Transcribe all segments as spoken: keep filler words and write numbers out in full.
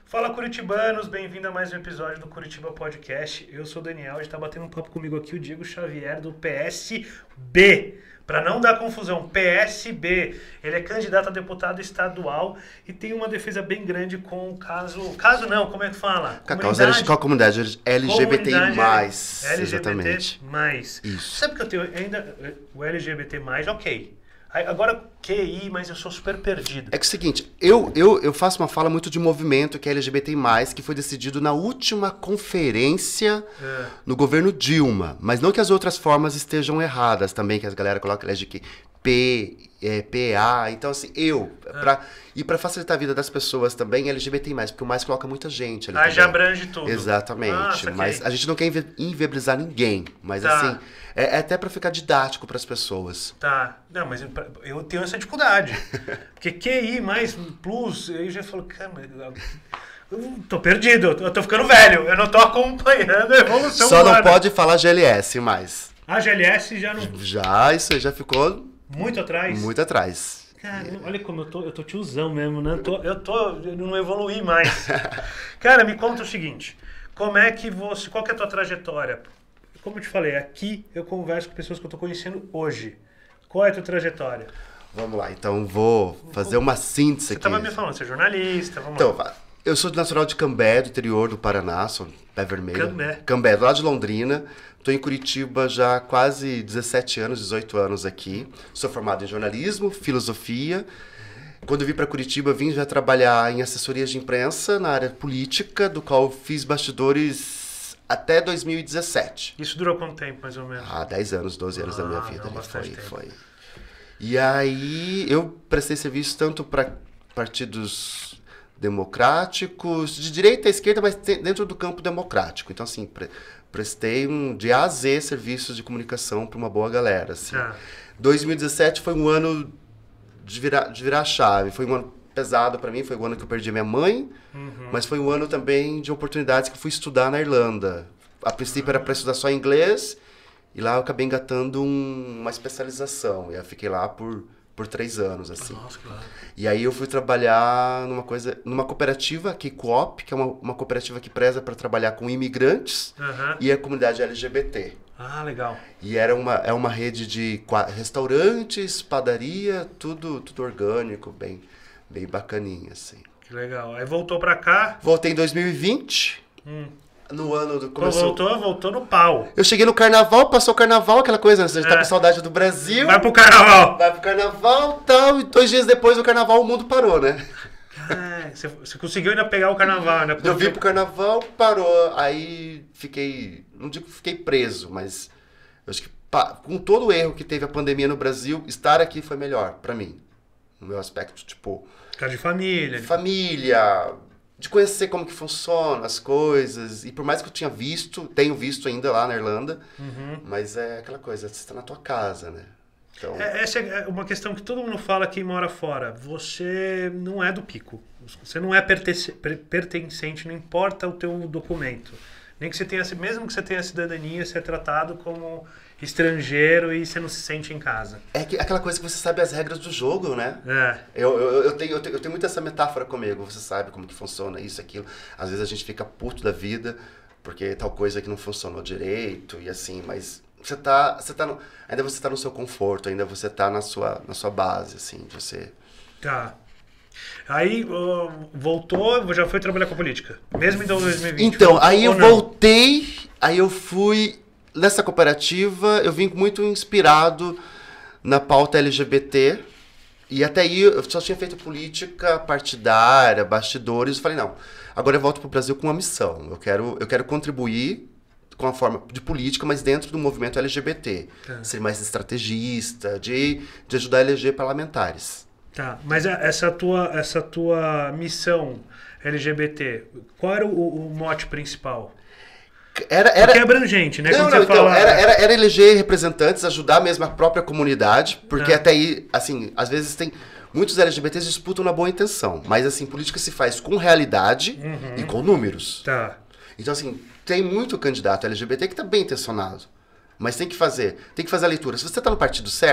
Fala, curitibanos, bem-vindo a mais um episódio do Curitiba Podcast. Eu sou o Daniel, e está batendo um papo comigo aqui o Diego Xavier do P S B. Para não dar confusão, P S B. Ele é candidato a deputado estadual e tem uma defesa bem grande com o caso... Caso não, como é que fala? Com a causa com a comunidade L G B T I mais, L G B T exatamente. mais. Isso. Sabe que eu tenho ainda... O L G B T mais, ok. Agora, Q I, mas eu sou super perdido. É que é o seguinte, eu, eu, eu faço uma fala muito de movimento que é L G B T I mais, que foi decidido na última conferência é. no governo Dilma. Mas não que as outras formas estejam erradas também, que as galera colocam L G B T P, é, P A. Então, assim, eu, é. pra, e para facilitar a vida das pessoas também, L G B T I mais, porque o mais coloca muita gente ali. Ah, também. Já abrange tudo. Exatamente. Ah, mas a gente não quer invi inviabilizar ninguém. Mas, tá. assim, é, é até para ficar didático para as pessoas. Tá. Não, mas eu, eu tenho essa dificuldade. Porque Q I mais plus, eu já falo, cara, eu tô perdido, eu tô ficando velho, eu não tô acompanhando a evolução. Só humana. não pode falar G L S mais. A G L S já não... Já, isso aí já ficou... Muito atrás? Muito atrás. Cara, é. olha como eu tô, eu tô tiozão mesmo, né? Eu, tô, eu, tô, eu não evoluí mais. Cara, me conta o seguinte, como é que você, qual que é a tua trajetória? Como eu te falei, aqui eu converso com pessoas que eu tô conhecendo hoje. Qual é a tua trajetória? Vamos lá, então vou fazer uma síntese você aqui. Você estava me falando, você é jornalista, vamos então, lá. Eu sou natural de Cambé, do interior do Paraná, sou pé vermelho. Cambé. Cambé, do lado de Londrina. Estou em Curitiba já há quase dezessete anos, dezoito anos aqui. Sou formado em jornalismo, filosofia. Quando eu vim para Curitiba, vim já trabalhar em assessorias de imprensa na área política, do qual eu fiz bastidores até dois mil e dezessete. Isso durou quanto tempo, mais ou menos? Ah, dez anos, doze anos ah, da minha vida. Não, bastante foi, tempo. foi. E aí eu prestei serviço tanto para partidos democráticos, de direita à esquerda, mas dentro do campo democrático. Então, assim, pre prestei um de A a Z serviços de comunicação para uma boa galera. Assim. Ah. dois mil e dezessete foi um ano de virar, de virar a chave. Foi um ano pesado para mim, foi o ano que eu perdi minha mãe, uhum. mas foi um ano também de oportunidades que eu fui estudar na Irlanda. A princípio uhum. era para estudar só inglês, e lá eu acabei engatando um, uma especialização. E eu fiquei lá por... por três anos, assim. Nossa, claro. E aí eu fui trabalhar numa coisa, numa cooperativa, que Coop, que é uma, uma cooperativa que preza para trabalhar com imigrantes uhum. e a comunidade L G B T. Ah, legal. E era uma, é uma rede de restaurantes, padaria, tudo, tudo orgânico, bem, bem bacaninha, assim. Que legal. Aí voltou para cá? Voltei em dois mil e vinte. Hum. No ano do começou... Voltou, voltou no pau. Eu cheguei no carnaval, passou o carnaval, aquela coisa, né? Você é. tá com saudade do Brasil. Vai pro carnaval. Vai pro carnaval e tal. E dois dias depois do carnaval o mundo parou, né? Ah, você, você conseguiu ainda pegar o carnaval, né? Porque... Eu vim pro carnaval, parou. Aí fiquei... Não digo que fiquei preso, mas... Eu acho que pá, com todo o erro que teve a pandemia no Brasil, estar aqui foi melhor pra mim. No meu aspecto, tipo... Casa de família. Família... de conhecer como que funcionam as coisas, e por mais que eu tinha visto, tenho visto ainda lá na Irlanda, uhum. mas é aquela coisa, você está na tua casa, né? Então... É, essa é uma questão que todo mundo fala quem mora fora, você não é do pico, você não é pertencente, não importa o teu documento, nem que você tenha, mesmo que você tenha cidadania, você é tratado como estrangeiro e você não se sente em casa. É que, aquela coisa que você sabe as regras do jogo, né? É. Eu, eu, eu, tenho, eu, tenho, eu tenho muito essa metáfora comigo, você sabe como que funciona isso, aquilo. Às vezes a gente fica puto da vida porque tal coisa que não funcionou direito e assim, mas você tá, você tá no, ainda você tá no seu conforto, ainda você tá na sua, na sua base, assim, você... Tá. Aí uh, voltou, já foi trabalhar com política, mesmo em dois mil e vinte? Então, voltou, aí eu não? voltei, aí eu fui... Nessa cooperativa, eu vim muito inspirado na pauta L G B T. E até aí eu só tinha feito política partidária, bastidores. Eu falei, não, agora eu volto para o Brasil com uma missão. Eu quero, eu quero contribuir com a forma de política, mas dentro do movimento L G B T. Tá. Ser mais estrategista, de, de ajudar a eleger parlamentares. Tá, mas essa tua, essa tua missão L G B T, qual era o, o mote principal? Era, era... Porque é abrangente, né? Não, Quando não, você então, fala... era, era, era eleger representantes, ajudar mesmo a própria comunidade, porque ah. até aí, assim, às vezes tem... Muitos L G B Ts disputam na boa intenção, mas, assim, política se faz com realidade uhum. e com números. Tá. Então, assim, tem muito candidato L G B T que tá bem intencionado, mas tem que fazer, tem que fazer a leitura. Se você tá no partido certo,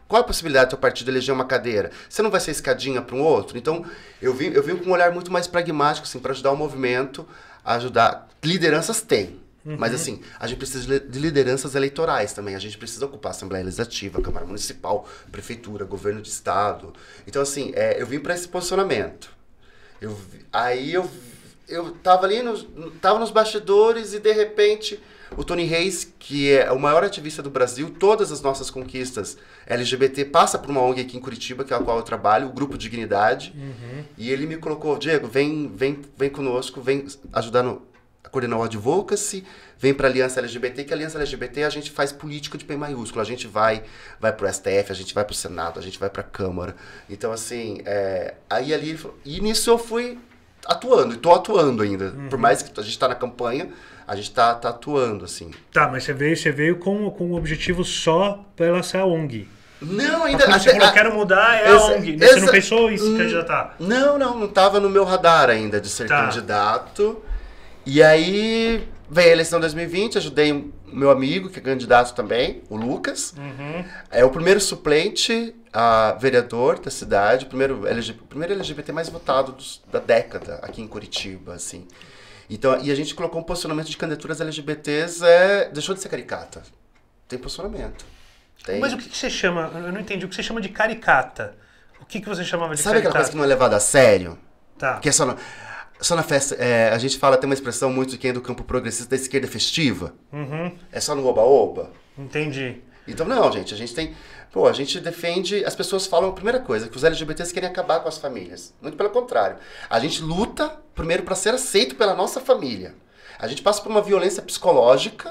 Qual a possibilidade do seu partido eleger uma cadeira? Você não vai ser escadinha para um outro? Então, eu vim, eu vim com um olhar muito mais pragmático, assim, para ajudar o movimento, a ajudar... Lideranças tem, uhum. mas assim, a gente precisa de lideranças eleitorais também. A gente precisa ocupar a Assembleia Legislativa, Câmara Municipal, Prefeitura, Governo de Estado. Então, assim, é, eu vim para esse posicionamento. Eu, aí eu, eu tava ali, nos, tava nos bastidores e, de repente... O Tony Reis, que é o maior ativista do Brasil, todas as nossas conquistas L G B T passa por uma O N G aqui em Curitiba, que é a qual eu trabalho, o Grupo Dignidade. Uhum. E ele me colocou, Diego, vem, vem, vem conosco, vem ajudar no, a coordenar o Advocacy, vem para a Aliança L G B T, que a Aliança L G B T a gente faz política de P maiúsculo. A gente vai, vai para o S T F, a gente vai para o Senado, a gente vai para a Câmara. Então, assim, é, aí ali... Ele falou, e nisso eu fui atuando, e estou atuando ainda. Uhum. Por mais que a gente está na campanha... A gente tá, tá atuando, assim. Tá, mas você veio, você veio com, com o objetivo só pela ser a O N G. Não, ainda... Quando você falou, quero mudar, é essa, a O N G. Essa, você não pensou em se candidatar? Não, não, não tava no meu radar ainda de ser tá. candidato. E aí, veio a eleição de dois mil e vinte, ajudei o meu amigo, que é candidato também, o Lucas. Uhum. É o primeiro suplente, a vereador da cidade, o primeiro, L G B T, o primeiro L G B T mais votado dos, da década aqui em Curitiba, assim. Então, e a gente colocou um posicionamento de candidaturas L G B Ts, é, deixou de ser caricata. Tem posicionamento. Tem. Mas o que, que você chama, eu não entendi, o que você chama de caricata? O que, que você chamava de Sabe caricata? Sabe aquela coisa que não é levada a sério? Tá. Que é só na, só na festa, é, a gente fala, tem uma expressão muito de quem é do campo progressista da esquerda festiva. Uhum. É só no oba-oba. Entendi. Então, não, gente, a gente tem... Pô, a gente defende... As pessoas falam a primeira coisa, que os L G B Ts querem acabar com as famílias. Muito pelo contrário. A gente luta, primeiro, para ser aceito pela nossa família. A gente passa por uma violência psicológica.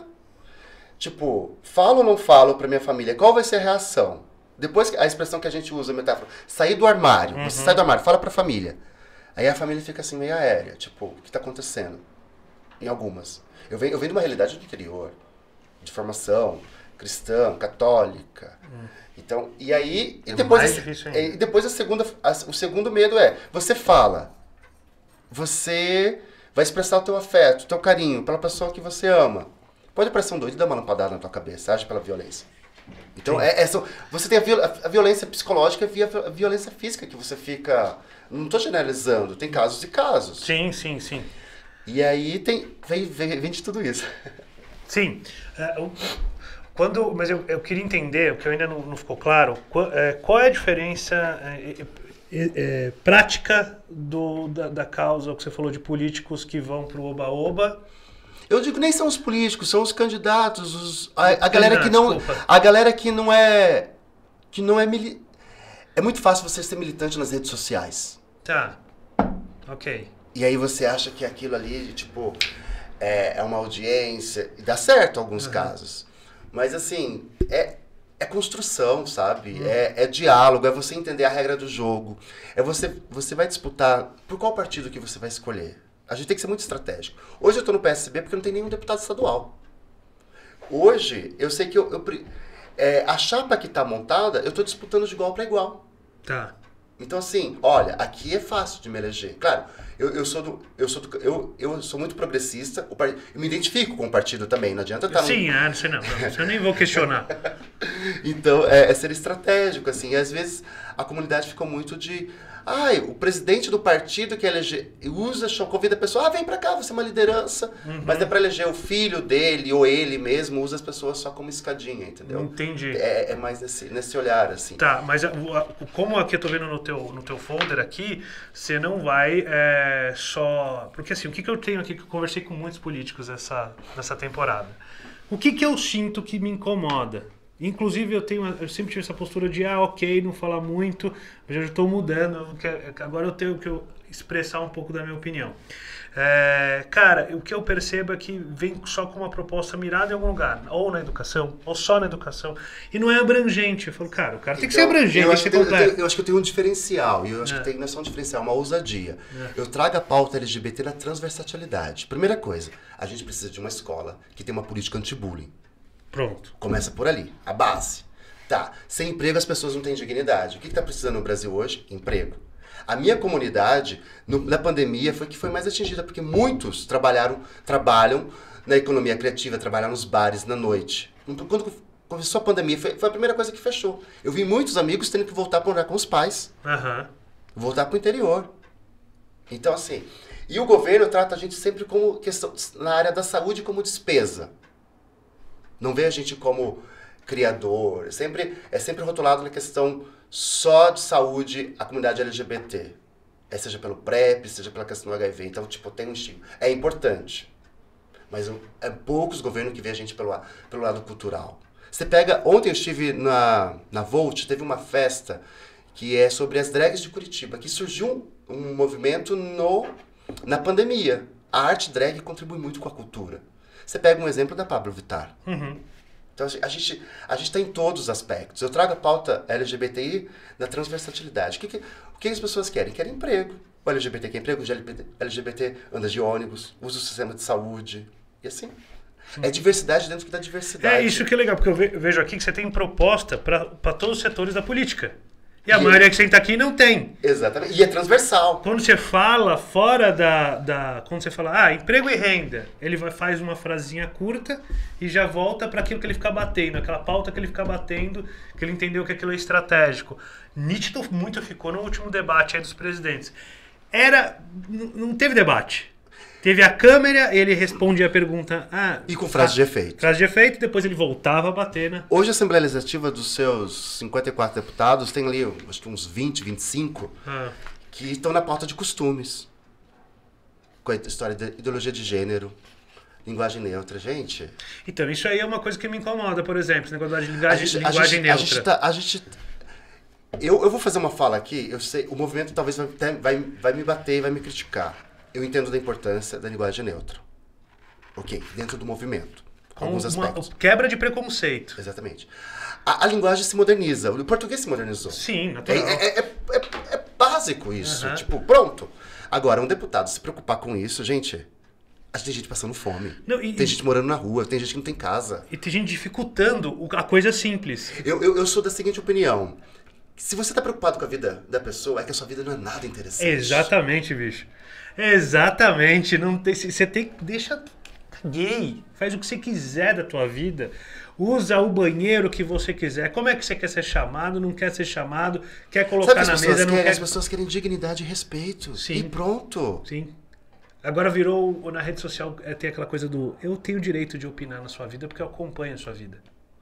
Tipo, falo ou não falo para minha família? Qual vai ser a reação? Depois, a expressão que a gente usa, a metáfora, sair do armário. Uhum. Você sai do armário, fala para a família. Aí a família fica assim, meio aérea. Tipo, o que está acontecendo? Em algumas. Eu venho, eu venho de uma realidade do interior. De formação... cristã, católica. Hum. Então, e aí, e depois, a, e depois a segunda, a, o segundo medo é, você fala, você vai expressar o teu afeto, o teu carinho pela pessoa que você ama. Pode aparecer um doido e dar uma lampadada na tua cabeça, age pela violência. Então, é, é, você tem a, viol, a violência psicológica e a violência física que você fica, não estou generalizando, tem casos e casos. Sim, sim, sim. E aí tem, vem, vem, vem de tudo isso. Sim. Uh, Quando, mas eu, eu queria entender, o que ainda não, não ficou claro, qual é, qual é a diferença é, é, é, prática do, da, da causa, o que você falou de políticos que vão para o oba-oba? Eu digo, nem são os políticos, são os candidatos, os, a, a galera que não, a galera que não é, que não é mili, é muito fácil você ser militante nas redes sociais. Tá, ok. E aí você acha que aquilo ali, tipo, é, é uma audiência, e dá certo em alguns uhum. casos. Mas, assim, é, é construção, sabe? Uhum. É, é diálogo, é você entender a regra do jogo. É você, você vai disputar por qual partido que você vai escolher. A gente tem que ser muito estratégico. Hoje eu estou no P S B porque não tem nenhum deputado estadual. Hoje, eu sei que eu, eu, é, a chapa que está montada, eu estou disputando de igual para igual. Tá. Então, assim, olha, aqui é fácil de me eleger. Claro, eu, eu, sou, do, eu, sou, do, eu, eu sou muito progressista, o part... eu me identifico com o partido também, não adianta estar... Sim, no... é, não sei não, não, eu nem vou questionar. Então, é, é ser estratégico, assim, e às vezes a comunidade ficou muito de... Ai, o presidente do partido que elege, usa, convida a pessoa, ah, vem pra cá, você é uma liderança. Uhum. Mas é pra eleger o filho dele ou ele mesmo, usa as pessoas só como escadinha, entendeu? Entendi. É, é mais nesse, nesse olhar, assim. Tá, mas como aqui eu tô vendo no teu, no teu folder aqui, você não vai é, só... Porque assim, o que, que eu tenho aqui, que eu conversei com muitos políticos essa, nessa temporada. O que, que eu sinto que me incomoda? Inclusive eu tenho, eu sempre tive essa postura de ah, ok, não falar muito, mas eu já estou mudando, agora eu tenho que expressar um pouco da minha opinião. É, cara, o que eu percebo é que vem só com uma proposta mirada em algum lugar, ou na educação, ou só na educação, e não é abrangente. Eu falo, cara, o cara tem que então, ser abrangente, eu acho, tem que que ser eu, tenho, eu acho que eu tenho um diferencial, e eu acho é. que tem, não é só um diferencial, uma ousadia. É. Eu trago a pauta L G B T na transversalidade. Primeira coisa, a gente precisa de uma escola que tem uma política anti-bullying. Pronto. Começa por ali, a base. Tá, sem emprego as pessoas não têm dignidade. O que está precisando no Brasil hoje? Emprego. A minha comunidade, no, na pandemia, foi que foi mais atingida, porque muitos trabalharam, trabalham na economia criativa, trabalham nos bares, na noite. Então, quando começou a pandemia, foi, foi a primeira coisa que fechou. Eu vi muitos amigos tendo que voltar para morar com os pais. Uhum. Voltar para o interior. Então, assim... E o governo trata a gente sempre como questão... Na área da saúde, como despesa. Não vê a gente como criador. Sempre, é sempre rotulado na questão só de saúde a comunidade L G B T. É, seja pelo PrEP, seja pela questão do H I V. Então, tipo, tem um estigma. É importante. Mas é poucos governos que vê a gente pelo, pelo lado cultural. Você pega... Ontem eu estive na, na Volt, teve uma festa que é sobre as drags de Curitiba, que surgiu um, um movimento no, na pandemia. A arte drag contribui muito com a cultura. Você pega um exemplo da Pablo Vittar. Uhum. Então, a gente a gente está em todos os aspectos. Eu trago a pauta L G B T I da transversalidade. O que, que, o que as pessoas querem? Querem emprego. O L G B T quer emprego, o L G B T anda de ônibus, usa o sistema de saúde. E assim... É diversidade dentro da diversidade. É isso que é legal, porque eu ve- vejo aqui que você tem proposta para todos os setores da política. E a E maioria é- que senta aqui não tem. Exatamente. E é transversal. Quando você fala fora da, da... Quando você fala, ah, emprego e renda, ele vai, faz uma frasinha curta e já volta para aquilo que ele fica batendo, aquela pauta que ele fica batendo, que ele entendeu que aquilo é estratégico. Nítido muito ficou no último debate aí dos presidentes. Era... n- Não teve debate. Teve a câmera, ele respondia a pergunta... Ah, E com frase ah, de efeito. Frase de efeito, depois ele voltava a bater, né? Hoje a Assembleia Legislativa dos seus cinquenta e quatro deputados tem ali, acho que uns vinte, vinte e cinco, Ah. que estão na pauta de costumes. Com a história de ideologia de gênero, linguagem neutra. Gente, Então, isso aí é uma coisa que me incomoda, por exemplo, esse negócio de a linguagem, gente, a linguagem gente, a neutra. gente, tá, a gente eu, eu vou fazer uma fala aqui, eu sei, o movimento talvez vai, até- vai, vai me bater e vai me criticar. Eu entendo da importância da linguagem neutra. Ok, dentro do movimento. Com Com alguns uma aspectos. quebra de preconceito. Exatamente. A, a linguagem se moderniza. O português se modernizou. Sim, É, natural. é, é, é, é básico isso. Aham. Tipo, pronto. Agora, um deputado se preocupar com isso, gente... A gente tem gente passando fome. Não, e- tem e- gente morando na rua. Tem gente que não tem casa. E tem gente dificultando o- a coisa simples. Eu, eu, eu sou da seguinte opinião. Se você tá preocupado com a vida da pessoa, é que a sua vida não é nada interessante. Exatamente, bicho. Exatamente. Não tem, você tem que... Deixa... Gay. Faz o que você quiser da tua vida. Usa o banheiro que você quiser. Como é que você quer ser chamado? Não quer ser chamado? Quer Sabe o colocar que as na pessoas mesa? Não querem? quer... As pessoas querem dignidade e respeito. Sim. E pronto. Sim. Agora virou, na rede social, é, tem aquela coisa do eu tenho o direito de opinar na sua vida porque eu acompanho a sua vida.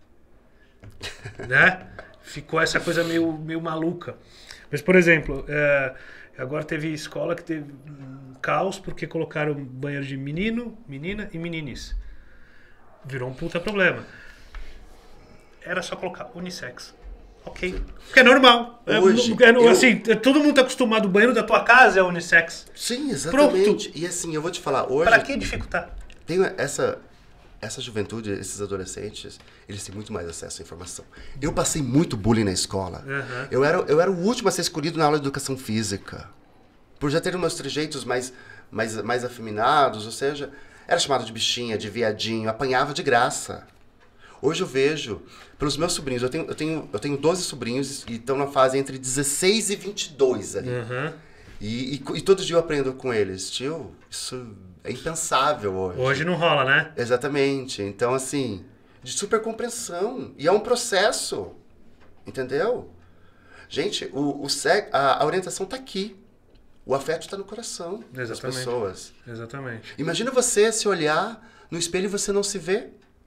Né? Ficou essa coisa meio, meio maluca. Mas, por exemplo, é, agora teve escola que teve um caos porque colocaram banheiro de menino, menina e meninis. Virou um puta problema. Era só colocar unissex. Ok. Porque é normal. É, Hoje, é, eu- assim, todo mundo tá acostumado, o banheiro da tua casa é unissex. Sim, exatamente. Pronto. E assim, eu vou te falar, hoje... Pra que dificultar? Tem essa, essa juventude, esses adolescentes, eles têm muito mais acesso à informação. Eu passei muito bullying na escola. Uhum. Eu, era, eu era o último a ser escolhido na aula de educação física. Por já ter meus trejeitos mais, mais, mais afeminados, ou seja, era chamado de bichinha, de viadinho, apanhava de graça. Hoje eu vejo, pelos meus sobrinhos, eu tenho, eu tenho, eu tenho doze sobrinhos e estão na fase entre dezesseis e vinte e dois ali. Uhum. E, e, e todo dia eu aprendo com eles. Tio, isso é impensável hoje. Hoje não rola, né? Exatamente. Então, assim, de super compreensão. E é um processo. Entendeu? Gente, o, o sec, a, a orientação tá aqui. O afeto está no coração das Exatamente. pessoas. Exatamente. Imagina você se olhar no espelho e você não se vê.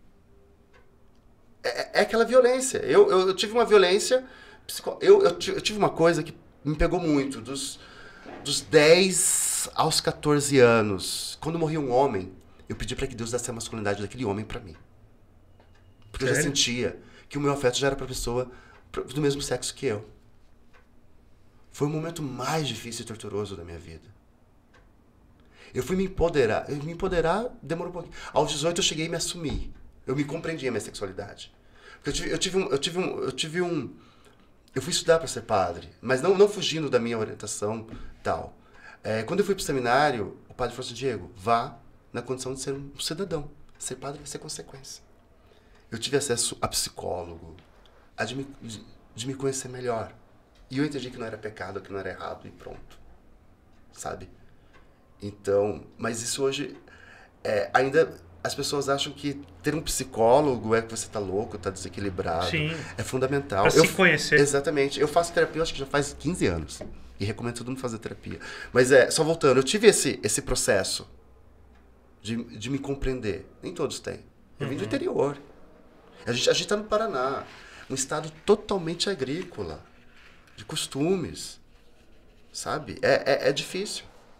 É, é aquela violência. Eu, eu, eu tive uma violência... psico- Eu, eu, ti- eu tive uma coisa que me pegou muito. Dos, dos dez aos catorze anos. Quando morria um homem, eu pedi para que Deus desse a masculinidade daquele homem para mim. Porque eu já Sério? sentia que o meu afeto já era para pessoa pro- do mesmo sexo que eu. Foi o momento mais difícil e torturoso da minha vida. Eu fui me empoderar. Eu me empoderar demorou um pouquinho. Aos dezoito eu cheguei e me assumi. Eu me compreendi a minha sexualidade. Porque eu tive, eu tive um... Eu tive um, eu tive um eu fui estudar para ser padre, mas não, não fugindo da minha orientação tal. É, quando eu fui para o seminário, o padre falou assim, Diego, vá na condição de ser um cidadão. Ser padre vai ser consequência. Eu tive acesso a psicólogo, a de me, de, de me conhecer melhor. E eu entendi que não era pecado, que não era errado e pronto. Sabe? Então, mas isso hoje, é, ainda, as pessoas acham que ter um psicólogo é que você tá louco, tá desequilibrado. Sim. É fundamental. Pra eu, se conhecer. Exatamente. Eu faço terapia, eu acho que já faz quinze anos. E recomendo todo mundo fazer terapia. Mas é, só voltando, eu tive esse, esse processo de, de me compreender. Nem todos têm. Eu vim do interior. A gente, a gente tá no Paraná. Um estado totalmente agrícola. De costumes. Sabe? É, é, é difícil.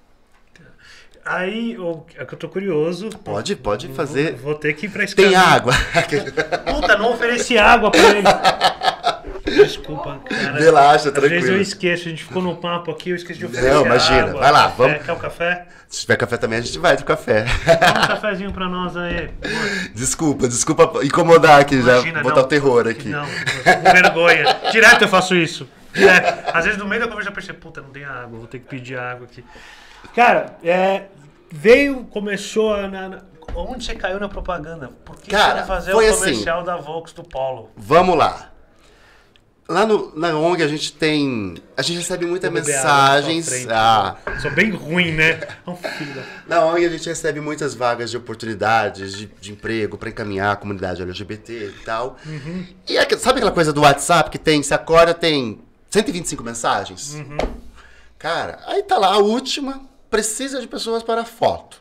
Aí, eu, é que eu tô curioso. Pode, pode fazer. Vou, vou ter que ir pra escada. Tem água. Puta, não ofereci água pra ele. Desculpa, cara. Relaxa, Às tranquilo. vezes eu esqueço, a gente ficou no papo aqui, eu esqueci de oferecer Não, imagina. água, Vai lá, café. vamos. Quer o café? Se tiver café também, a gente vai do café. Dá um cafezinho pra nós aí. Desculpa, desculpa incomodar aqui, Imagina, já botar não. o terror aqui. Não, com vergonha. Direto eu faço isso. Direto. Às vezes no meio da conversa eu percebo, puta, não tem água, vou ter que pedir água aqui. Cara, é, veio, começou a... Na, na, onde você caiu na propaganda? Por que Cara, você vai fazer foi o comercial assim. da Volks do Polo? Vamos lá. Lá no, na O N G a gente tem... A gente recebe muitas Vou beber água na sua mensagens... frente. Ah, Sou bem ruim, né? É um filho da... na O N G a gente recebe muitas vagas de oportunidades de, de emprego para encaminhar a comunidade L G B T e tal. Uhum. E é, sabe aquela coisa do WhatsApp que tem... Você acorda, tem cento e vinte e cinco mensagens? Uhum. Cara, aí tá lá a última... Precisa de pessoas para foto.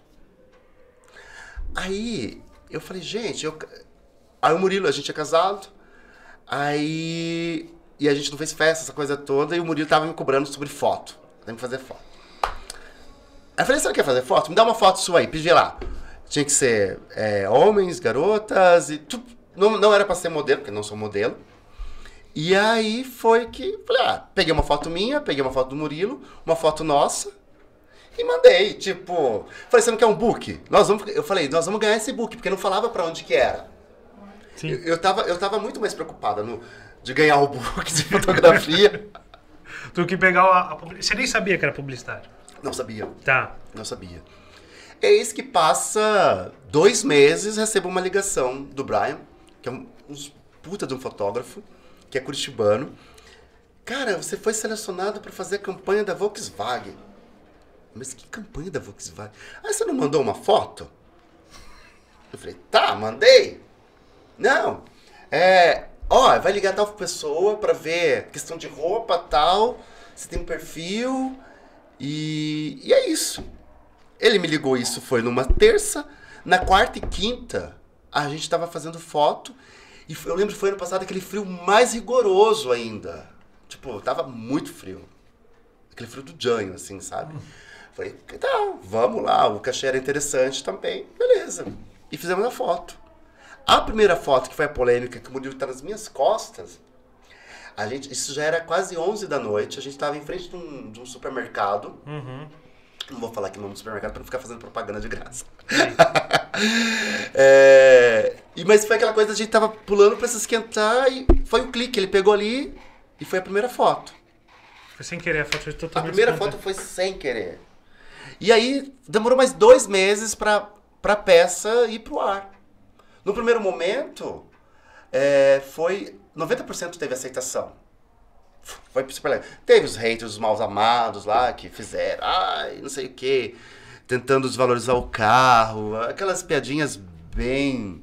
Aí eu falei, gente... Eu... Aí o Murilo, a gente é casado... Aí... E a gente não fez festa, essa coisa toda, e o Murilo tava me cobrando sobre foto. Tem que fazer foto. Aí eu falei, você não quer fazer foto? Me dá uma foto sua aí, pedi lá. Tinha que ser é, homens, garotas, e tu, não, não era pra ser modelo, porque não sou modelo. E aí foi que, falei, ah, peguei uma foto minha, peguei uma foto do Murilo, uma foto nossa, e mandei, tipo... Falei, você não quer um book? Nós vamos, eu falei, nós vamos ganhar esse book, porque não falava pra onde que era. Sim. Eu, eu, tava, eu tava muito mais preocupada no, de ganhar o book de fotografia. Tu que pegar a, a publicidade. Você nem sabia que era publicidade. Não sabia, Tá. não sabia. Eis que passa dois meses, recebo uma ligação do Brian, que é um, um puta de um fotógrafo, que é curitibano. Cara, você foi selecionado para fazer a campanha da Volkswagen. Mas que campanha da Volkswagen? Ah, você não mandou uma foto? Eu falei, tá, mandei. Não, é, ó, vai ligar tal pessoa pra ver questão de roupa tal, você tem um perfil e, e é isso. Ele me ligou, isso foi numa terça, na quarta e quinta a gente tava fazendo foto e foi, eu lembro que foi ano passado aquele frio mais rigoroso ainda, tipo, tava muito frio, aquele frio do Janho, assim, sabe? Falei, tá, vamos lá, o cachê era interessante também, beleza, e fizemos a foto. A primeira foto, que foi a polêmica, que o Murilo tá nas minhas costas, a gente, isso já era quase onze da noite, a gente tava em frente de um, de um supermercado. Uhum. Não vou falar aqui o nome do supermercado pra não ficar fazendo propaganda de graça. é, e, mas foi aquela coisa, a gente tava pulando pra se esquentar e foi o clique, ele pegou ali e foi a primeira foto. Foi sem querer, a foto foi A totalmente primeira espontânea. foto foi sem querer. E aí demorou mais dois meses pra, pra peça ir pro ar. No primeiro momento, é, foi... noventa por cento teve aceitação. Foi super legal. Teve os haters, os mal amados lá, que fizeram, ai, não sei o quê, tentando desvalorizar o carro, aquelas piadinhas bem...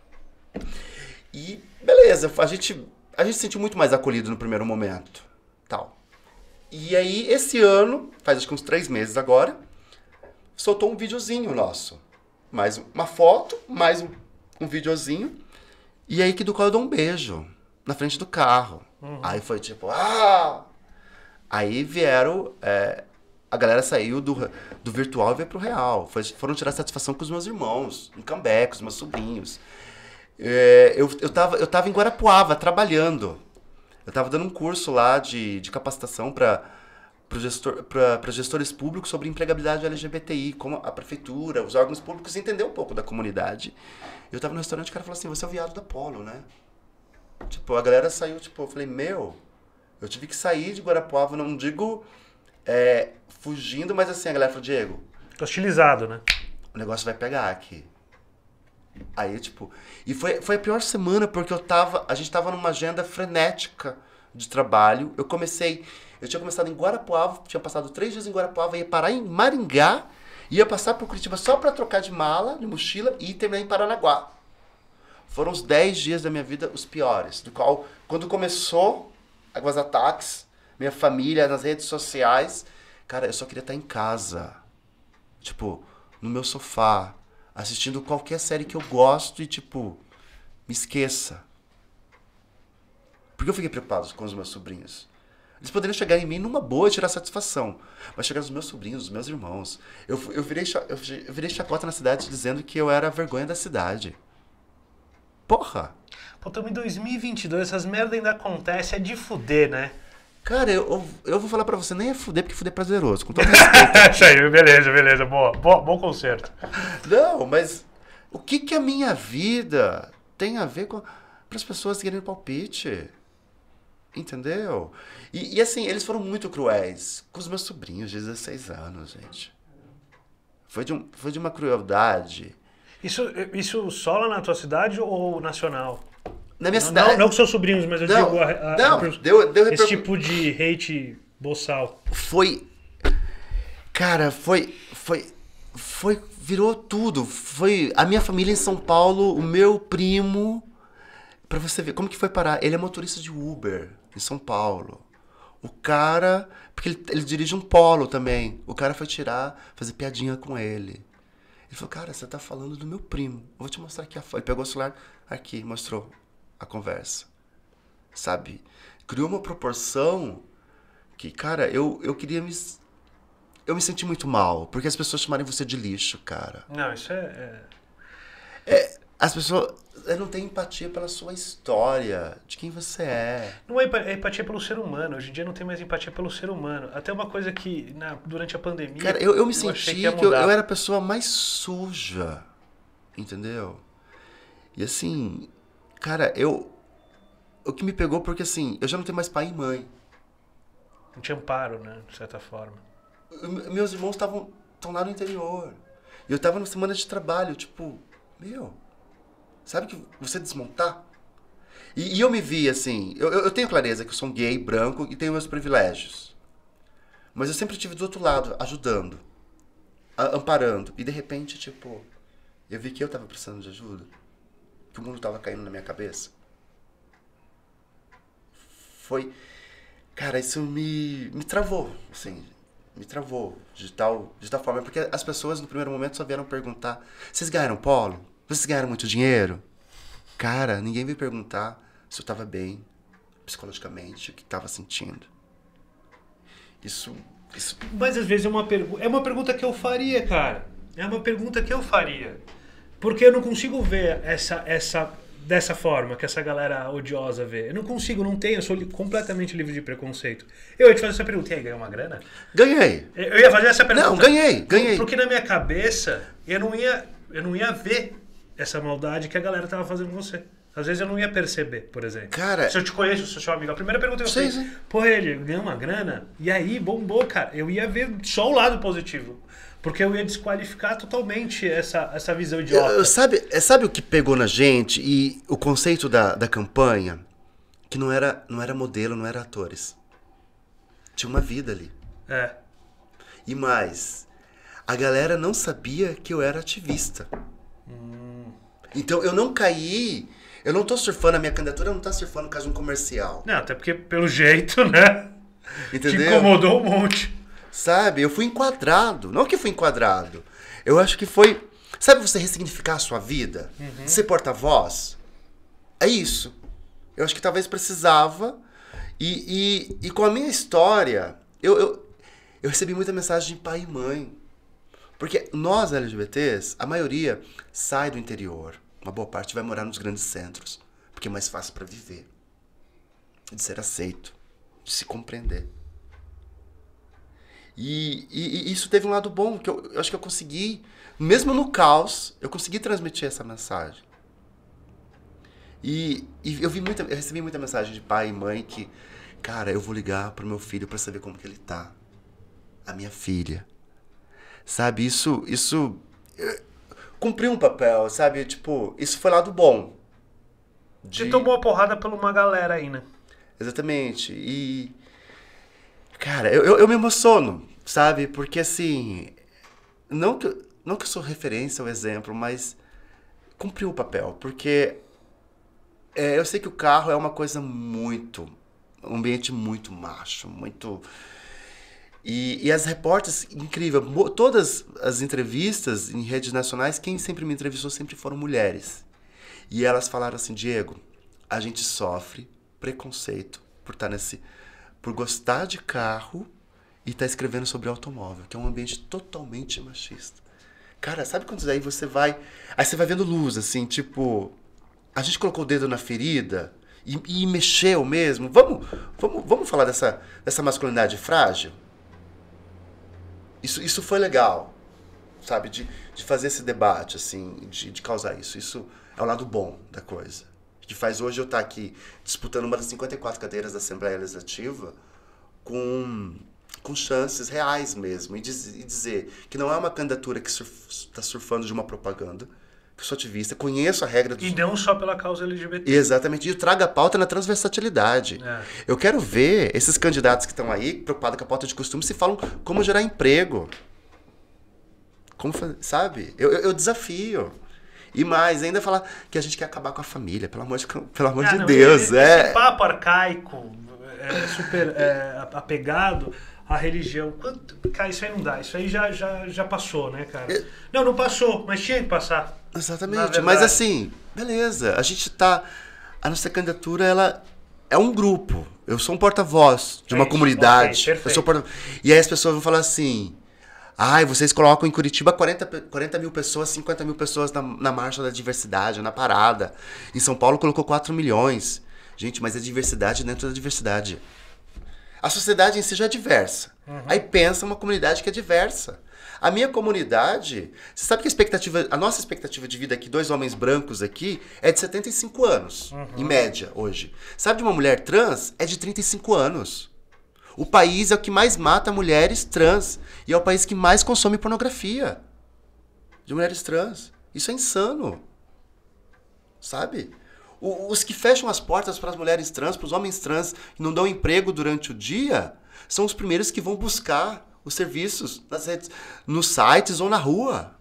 E, beleza, a gente, a gente se sentiu muito mais acolhido no primeiro momento. Tal. E aí, esse ano, faz acho que uns três meses agora, soltou um videozinho nosso. Mais uma foto, mais um... um videozinho, e aí que do qual eu dou um beijo na frente do carro. Uhum. Aí foi tipo, ah! Aí vieram, é, a galera saiu do, do virtual e veio pro real. Foi, foram tirar satisfação com os meus irmãos, em Cambé, com os meus sobrinhos. É, eu, eu, tava, eu tava em Guarapuava, trabalhando. Eu tava dando um curso lá de, de capacitação para gestor, para gestores públicos sobre empregabilidade L G B T I, como a prefeitura, os órgãos públicos entender um pouco da comunidade. Eu tava no restaurante e o cara falou assim, você é o viado da Polo, né? Tipo, a galera saiu, tipo, eu falei, meu, eu tive que sair de Guarapuava, não digo é, fugindo, mas assim, a galera falou, Diego... Hostilizado, né? O negócio vai pegar aqui. Aí, tipo... E foi, foi a pior semana, porque eu tava... A gente tava numa agenda frenética de trabalho. Eu comecei... Eu tinha começado em Guarapuava, tinha passado três dias em Guarapuava, ia parar em Maringá Ia passar por Curitiba só pra trocar de mala, de mochila e terminar em Paranaguá. Foram os dez dias da minha vida os piores. Do qual, quando começou os ataques, minha família, nas redes sociais, cara, eu só queria estar em casa. Tipo, no meu sofá, assistindo qualquer série que eu gosto e, tipo, me esqueça. Porque eu fiquei preocupado com os meus sobrinhos. Eles poderiam chegar em mim numa boa e tirar satisfação. Mas chegar nos meus sobrinhos, nos meus irmãos. Eu, eu, virei, eu virei chacota na cidade dizendo que eu era a vergonha da cidade. Porra! Pô, estamos em dois mil e vinte e dois, essas merdas ainda acontecem, é de fuder, né? Cara, eu, eu, eu vou falar pra você, nem é fuder, porque fuder é prazeroso, com todo respeito. Isso aí, beleza, beleza, boa, boa, bom conserto. Não, mas o que que a minha vida tem a ver com... para as pessoas seguirem palpite? Entendeu? E, e assim, eles foram muito cruéis com os meus sobrinhos de dezesseis anos, gente. Foi de, um, foi de uma crueldade. Isso, isso só lá na tua cidade ou nacional? Na minha não, cidade... Não, não com seus sobrinhos, mas eu não, digo... A, a, não, a, deu, deu esse repercu... tipo de hate boçal. Foi... Cara, foi... Foi... Foi... Virou tudo. Foi a minha família em São Paulo, o meu primo... Pra você ver como que foi parar. Ele é motorista de Uber em São Paulo. O cara... Porque ele, ele dirige um Polo também. O cara foi tirar, fazer piadinha com ele. Ele falou, cara, você tá falando do meu primo. Eu vou te mostrar aqui a foto. Ele pegou o celular, aqui, mostrou a conversa. Sabe? Criou uma proporção que, cara, eu, eu queria me... Eu me senti muito mal. Porque as pessoas chamarem você de lixo, cara. Não, isso é... é... é as pessoas não têm empatia pela sua história, de quem você é. Não é empatia pelo ser humano. Hoje em dia não tem mais empatia pelo ser humano. Até uma coisa que, na, durante a pandemia... Cara, eu, eu me eu senti que, que eu, eu era a pessoa mais suja. Entendeu? E assim, cara, eu... O que me pegou, porque assim, eu já não tenho mais pai e mãe. Não tinha amparo, né? De certa forma. Meus irmãos estavam lá no interior. E eu tava numa semana de trabalho, tipo, meu... Sabe que você desmontar? E, e eu me vi assim, eu, eu tenho clareza que eu sou um gay, branco e tenho meus privilégios. Mas eu sempre estive do outro lado, ajudando, a, amparando. E de repente, tipo, eu vi que eu tava precisando de ajuda. Que o mundo tava caindo na minha cabeça. Foi... Cara, isso me, me travou, assim, me travou de tal, de tal forma. Porque as pessoas no primeiro momento só vieram perguntar, vocês ganharam polo? Vocês ganharam muito dinheiro? Cara, ninguém veio perguntar se eu estava bem, psicologicamente, o que estava sentindo. Isso, isso... Mas às vezes é uma, pergu é uma pergunta que eu faria, cara. É uma pergunta que eu faria. Porque eu não consigo ver essa, essa, dessa forma que essa galera odiosa vê. Eu não consigo, não tenho, eu sou li completamente livre de preconceito. Eu ia te fazer essa pergunta, e aí, ganhou uma grana? Ganhei. Eu ia fazer essa pergunta. Não, ganhei, ganhei. Porque na minha cabeça, eu não ia, eu não ia ver essa maldade que a galera tava fazendo com você. Às vezes eu não ia perceber, por exemplo. Cara... Se eu te conheço, se eu sou amigo, a primeira pergunta que eu sim, fiz, sim. pô, ele ganhou uma grana, e aí bombou, cara. Eu ia ver só o lado positivo. Porque eu ia desqualificar totalmente essa, essa visão idiota. Eu, eu, sabe, sabe o que pegou na gente? E o conceito da, da campanha? Que não era, não era modelo, não era atores. Tinha uma vida ali. É. E mais, a galera não sabia que eu era ativista. Hum. Então eu não caí, eu não tô surfando, a minha candidatura não tá surfando por causa de um comercial. Não, até porque pelo jeito, né? Entendeu? Te incomodou um monte. Sabe, eu fui enquadrado, não que fui enquadrado, eu acho que foi, sabe você ressignificar a sua vida? Uhum. Ser porta-voz? É isso. Eu acho que talvez precisava, e, e, e com a minha história, eu, eu, eu recebi muita mensagem de pai e mãe. Porque nós, L G B Ts, a maioria sai do interior. Uma boa parte vai morar nos grandes centros. Porque é mais fácil para viver. De ser aceito. De se compreender. E, e, e isso teve um lado bom. Que eu, eu acho que eu consegui, mesmo no caos, eu consegui transmitir essa mensagem. E, e eu, vi muita, eu recebi muita mensagem de pai e mãe que... Cara, eu vou ligar pro meu filho para saber como que ele tá. A minha filha. Sabe, isso, isso cumpriu um papel, sabe, tipo, isso foi lado bom. De... Você tomou a porrada por uma galera aí, né? Exatamente, e, cara, eu, eu, eu me emociono, sabe, porque assim, não que, não que eu sou referência ou exemplo, mas cumpriu o papel, porque é, eu sei que o carro é uma coisa muito, um ambiente muito macho, muito... E, e as repórteres, incrível, mo- todas as entrevistas em redes nacionais, quem sempre me entrevistou sempre foram mulheres. E elas falaram assim, Diego, a gente sofre preconceito por estar nesse, por gostar de carro e estar escrevendo sobre automóvel, que é um ambiente totalmente machista. Cara, sabe quando aí você vai, aí você vai vendo luz, assim, tipo, a gente colocou o dedo na ferida e, e mexeu mesmo. Vamos, vamos, vamos falar dessa, dessa masculinidade frágil? Isso, isso foi legal, sabe? De, de fazer esse debate, assim, de, de causar isso. Isso é o lado bom da coisa. Que faz hoje eu estar aqui disputando uma das cinquenta e quatro cadeiras da Assembleia Legislativa com, com chances reais mesmo. E, diz, e dizer que não é uma candidatura que está surf, surfando de uma propaganda, que eu sou ativista, conheço a regra dos... E não só pela causa L G B T. Exatamente, e eu trago a pauta na transversalidade. É. Eu quero ver esses candidatos que estão aí, preocupados com a pauta de costume, se falam como gerar emprego. Como fazer, sabe? Eu, eu, eu desafio. E mais, ainda falar que a gente quer acabar com a família, pelo amor de, pelo amor ah, de não, Deus. Esse, é. esse papo arcaico, é, super é, apegado à religião. Quanto, cara, isso aí não dá. Isso aí já, já, já passou, né, cara? É. Não, não passou, mas tinha que passar. Exatamente, mas assim, beleza, a gente tá, a nossa candidatura, ela é um grupo, eu sou um porta-voz de é uma isso, comunidade, okay, eu sou porta e aí as pessoas vão falar assim, ai, vocês colocam em Curitiba quarenta, quarenta mil pessoas, cinquenta mil pessoas na, na marcha da diversidade, na parada, em São Paulo colocou quatro milhões, gente, mas é diversidade dentro da diversidade, a sociedade em si já é diversa, uhum. Aí pensa uma comunidade que é diversa. A minha comunidade, você sabe que a expectativa, a nossa expectativa de vida aqui, dois homens brancos aqui, é de setenta e cinco anos, uhum. Em média, hoje. Sabe de uma mulher trans? É de trinta e cinco anos. O país é o que mais mata mulheres trans. E é o país que mais consome pornografia de mulheres trans. Isso é insano. Sabe? O, os que fecham as portas para as mulheres trans, para os homens trans, e não dão emprego durante o dia, são os primeiros que vão buscar os serviços nas redes, nos sites ou na rua.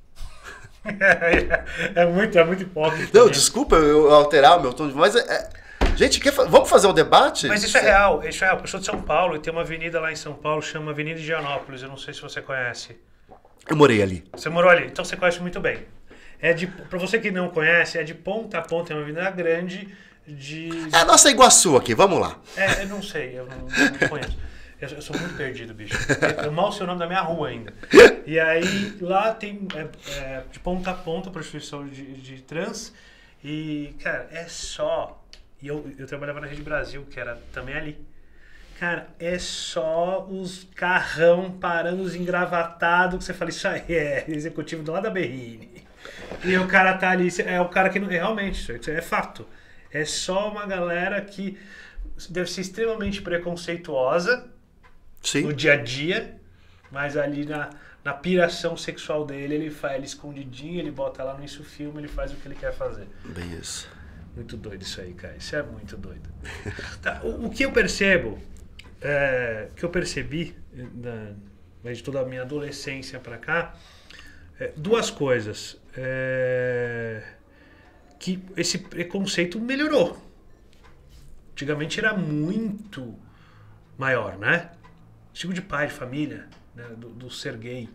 É, é, muito, é muito hipócrita. Não, desculpa eu alterar o meu tom de voz, mas... É, gente, quer, vamos fazer um debate? Mas isso é real, isso é real. Eu sou de São Paulo e tem uma avenida lá em São Paulo, chama Avenida Higienópolis. Eu não sei se você conhece. Eu morei ali. Você morou ali, então você conhece muito bem. É de, pra você que não conhece, é de ponta a ponta, é uma avenida grande de... É a nossa Iguaçu aqui, vamos lá. É, eu não sei, eu não, não conheço. Eu, eu sou muito perdido, bicho. Eu, eu mal sei o nome da minha rua ainda. E aí, lá tem é, é, de ponta a ponta prostituição de, de trans. E, cara, é só... E eu, eu trabalhava na Rede Brasil, que era também ali. Cara, é só os carrão parando, os engravatados, que você fala, isso aí é executivo do lado da Berrine. E o cara tá ali, é o cara que não... É, realmente, isso é fato. É só uma galera que deve ser extremamente preconceituosa. Sim. No dia a dia, mas ali na, na piração sexual dele, ele faz ele escondidinho, ele bota lá no isso filme, ele faz o que ele quer fazer. Bem isso. Muito doido isso aí, cara. Isso é muito doido. Tá, o, o que eu percebo, é, que eu percebi da, de toda a minha adolescência pra cá, é, duas coisas. É, que esse preconceito melhorou. Antigamente era muito maior, né? Tipo de pai, de família, né? do, do ser gay.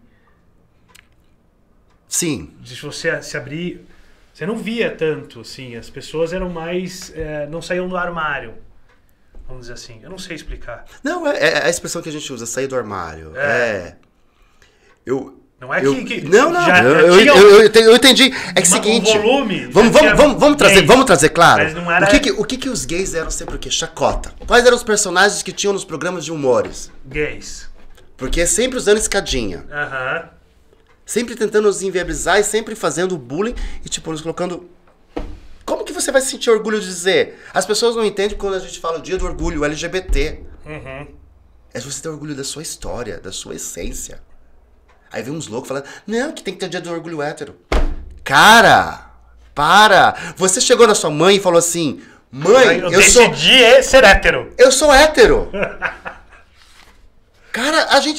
Sim. Se você se abrir... Você não via tanto, assim. As pessoas eram mais... É, não saíam do armário. Vamos dizer assim. Eu não sei explicar. Não, é, é a expressão que a gente usa, sair do armário. É. é. Eu... Não é eu, que, que... Não, não. Já, eu, já eu, eu, eu, eu entendi. É que é o seguinte... Um volume... Vamos, vamos, vamos, vamos, trazer, vamos trazer claro. Mas não era... O, que, que, o que, que os gays eram sempre o quê? Chacota. Quais eram os personagens que tinham nos programas de humores? Gays. Porque sempre usando escadinha. Aham. Uh-huh. Sempre tentando nos inviabilizar e sempre fazendo bullying e, tipo, nos colocando... Como que você vai sentir orgulho de dizer? As pessoas não entendem quando a gente fala o dia do orgulho L G B T. Uhum. É você ter orgulho da sua história, da sua essência. Aí vem uns loucos falando, não, que tem que ter o dia do orgulho hétero. Cara, para! Você chegou na sua mãe e falou assim, mãe, eu, eu sou... decidi ser hétero. Eu sou hétero. Cara, a gente...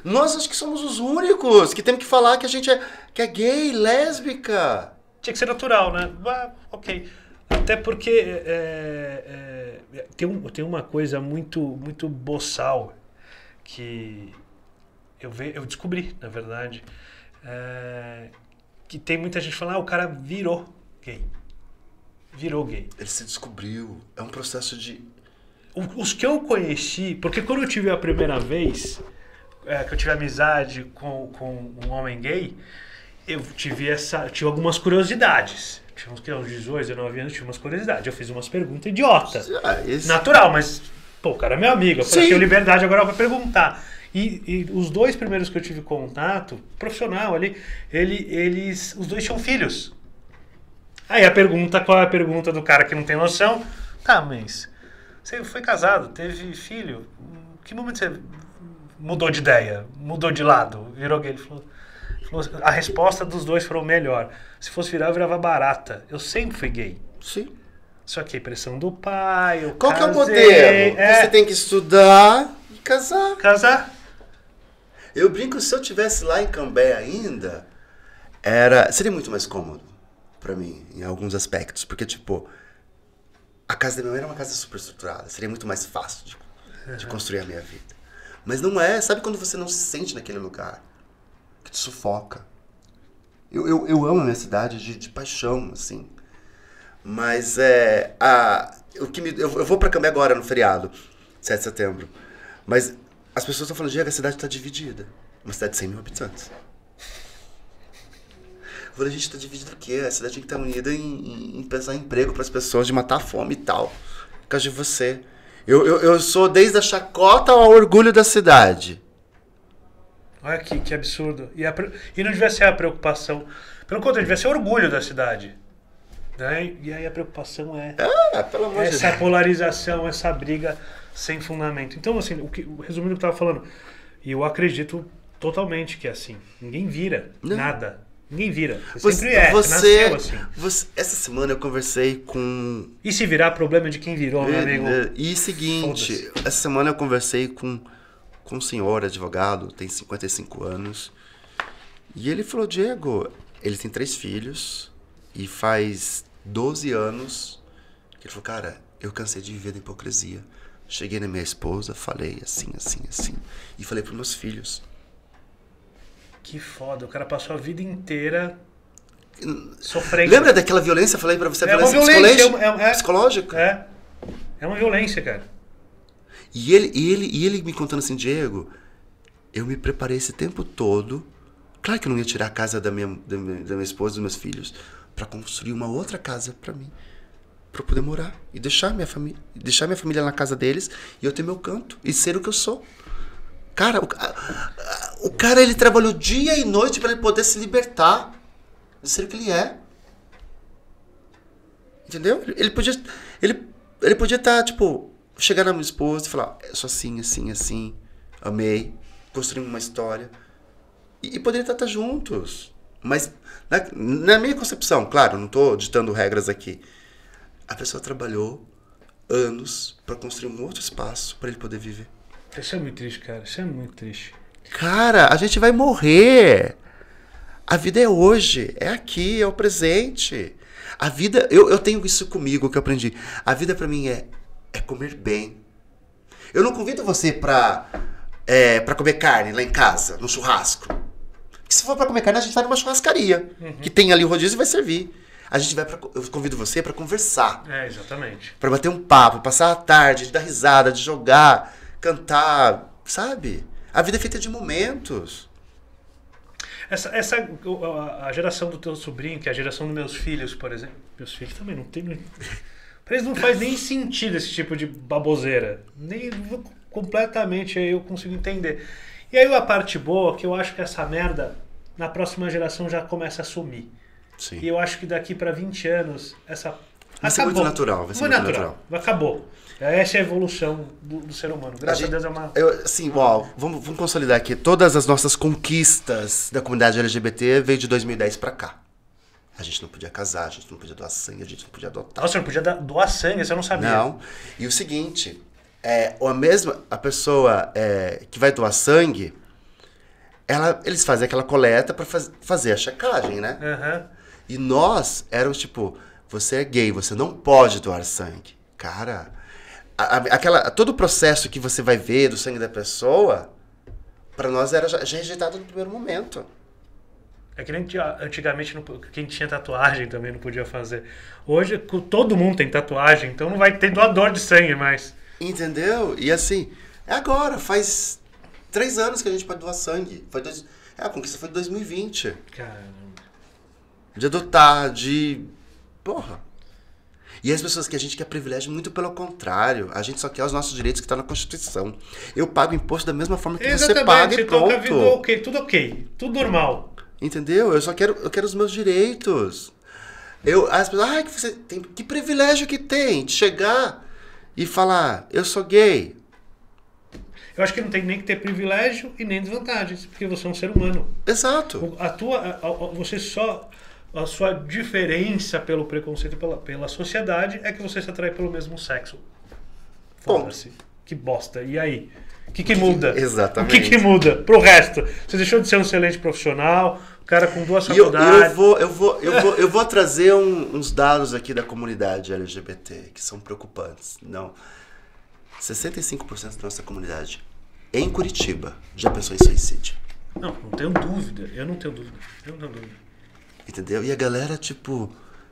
Nós acho que somos os únicos que temos que falar que a gente é, que é gay, lésbica. Tinha que ser natural, né? Ah, ok. Até porque é, é, tem, um, tem uma coisa muito, muito boçal que eu, ve, eu descobri, na verdade, é, que tem muita gente falando, ah, o cara virou gay. Virou gay. Ele se descobriu. É um processo de... Os que eu conheci, porque quando eu tive a primeira vez, é, que eu tive amizade com, com um homem gay, eu tive, essa, tive algumas curiosidades. Tinha uns, uns dezoito, dezenove anos, tive umas curiosidades. Eu fiz umas perguntas idiotas. Ah, esse... Natural, mas, pô, o cara é meu amigo. Eu falei, Sim. tenho liberdade agora pra perguntar. E, e os dois primeiros que eu tive contato, profissional ali, ele, eles, os dois tinham filhos. Aí a pergunta, qual é a pergunta do cara que não tem noção? Tá, mas você foi casado, teve filho, que momento você mudou de ideia, mudou de lado, virou gay? Ele falou, falou, a resposta dos dois foi melhor. Se fosse virar, eu virava barata. Eu sempre fui gay. Sim. Só que pressão do pai, eu Qual casei, que é o modelo? É, Você tem que estudar e casar. casar. Eu brinco, se eu tivesse lá em Cambé ainda, era, seria muito mais cômodo pra mim, em alguns aspectos. Porque, tipo, a casa da minha mãe era uma casa super estruturada. Seria muito mais fácil de, uhum. de construir a minha vida. Mas não é. Sabe quando você não se sente naquele lugar? Que te sufoca. Eu, eu, eu amo a minha cidade de, de paixão, assim. Mas é... A, o que me, eu, eu vou pra Cambé agora, no feriado, sete de setembro. Mas as pessoas estão falando, Diego, a cidade tá dividida. Uma cidade de cem mil habitantes. Eu falei, a gente tá dividida o quê? A cidade tem que estar unida em, em, em pensar em emprego pras pessoas, de matar a fome e tal. Por causa de você. Eu, eu, eu sou desde a chacota ao orgulho da cidade. Olha aqui, que absurdo. E, a, e não devia ser a preocupação. Pelo contrário, devia ser orgulho da cidade. Né? E aí a preocupação é Ah, pelo amor de Deus. essa polarização, essa briga sem fundamento. Então, assim, o que, resumindo o que eu estava falando, e eu acredito totalmente que é assim. Ninguém vira Não. nada. Ninguém vira. Você, Você, sempre é. você, Nasceu assim. você, essa semana eu conversei com... E se virar, problema de quem virou, meu amigo? E, e seguinte, Foda-se. essa semana eu conversei com, com um senhor advogado, tem cinquenta e cinco anos, e ele falou, Diego, ele tem três filhos, e faz doze anos que ele falou, cara, eu cansei de viver da hipocrisia. Cheguei na minha esposa, falei assim, assim, assim, e falei pros meus filhos. Que foda, o cara passou a vida inteira sofrendo. Lembra daquela violência? Eu falei pra você, a É uma violência, violência, psicológica? é, é, psicológica? É. É uma violência, cara. E ele, e, ele, e ele me contando assim, Diego, eu me preparei esse tempo todo, claro que eu não ia tirar a casa da minha, da minha, da minha esposa e dos meus filhos, pra construir uma outra casa pra mim, pra eu poder morar e deixar minha família, deixar minha família na casa deles e eu ter meu canto e ser o que eu sou. Cara, o, a, a, o cara, ele trabalhou dia e noite pra ele poder se libertar de ser o que ele é. Entendeu? Ele podia ele, ele podia estar, tipo, chegar na minha esposa e falar, eu sou assim, assim, assim, amei, construímos uma história. E, e poderia estar, estar juntos. Mas, na, na minha concepção, claro, não estou ditando regras aqui, a pessoa trabalhou anos para construir um outro espaço para ele poder viver. Isso é muito triste, cara. Isso é muito triste. Cara, a gente vai morrer. A vida é hoje, é aqui, é o presente. A vida, eu, eu tenho isso comigo que eu aprendi. A vida pra mim é, é comer bem. Eu não convido você pra, é, pra comer carne lá em casa, no churrasco. Porque se for pra comer carne, a gente vai numa churrascaria. Uhum. Que tem ali o rodízio e vai servir. A gente vai pra, eu convido você pra conversar. É, exatamente. Pra bater um papo, passar a tarde, de dar risada, de jogar, cantar, sabe? A vida é feita de momentos. Essa, essa a geração do teu sobrinho, que é a geração dos meus filhos, por exemplo. Meus filhos também não tem. Pra eles não faz nem sentido esse tipo de baboseira. Nem completamente eu consigo entender. E aí a parte boa, que eu acho que essa merda na próxima geração já começa a sumir. Sim. E eu acho que daqui pra vinte anos essa vai ser acabou. muito natural, vai ser muito natural. Acabou. Acabou. Essa é a evolução do, do ser humano. Graças a, gente, a Deus é uma... Eu, assim, uau, vamos, vamos consolidar aqui. Todas as nossas conquistas da comunidade L G B T veio de dois mil e dez pra cá. A gente não podia casar, a gente não podia doar sangue, a gente não podia adotar. Nossa, você não podia doar sangue, você não sabia. Não. E o seguinte, é, a mesma, a pessoa é, que vai doar sangue, ela, eles fazem aquela coleta pra faz, fazer a checagem, né? Aham. E nós éramos tipo, você é gay, você não pode doar sangue. Cara, a, a, aquela, todo o processo que você vai ver do sangue da pessoa, pra nós era já, já rejeitado no primeiro momento. É que nem tinha- antigamente não po- quem tinha tatuagem também não podia fazer. Hoje co- todo mundo tem tatuagem, então não vai ter doador de sangue mais. Entendeu? E assim, é agora, faz três anos que a gente pode doar sangue. Foi dois, é, a conquista foi de dois mil e vinte. Caramba. De adotar, de... Porra. E as pessoas que a gente quer privilégio, muito pelo contrário. A gente só quer os nossos direitos que estão na Constituição. Eu pago imposto da mesma forma que você paga e então a vida pronto. ok, tudo ok, tudo normal. Entendeu? Eu só quero, eu quero os meus direitos. Eu, as pessoas, ai, que você tem, que privilégio que tem de chegar e falar, eu sou gay. Eu acho que não tem nem que ter privilégio e nem desvantagens, porque você é um ser humano. Exato. O- A tua, a- a- você só a sua diferença pelo preconceito pela, pela sociedade é que você se atrai pelo mesmo sexo. Foda-se. Que bosta. E aí? O que, que muda? Exatamente. O que, que muda pro resto? Você deixou de ser um excelente profissional, um cara com duas E eu, faculdades. eu, vou, eu, vou, eu, vou, eu vou trazer um- uns dados aqui da comunidade L G B T que são preocupantes. Não. sessenta e cinco por cento da nossa comunidade em Curitiba já pensou em suicídio. Não, não tenho dúvida. Eu não tenho dúvida. Eu não tenho dúvida. Entendeu? E a galera, tipo,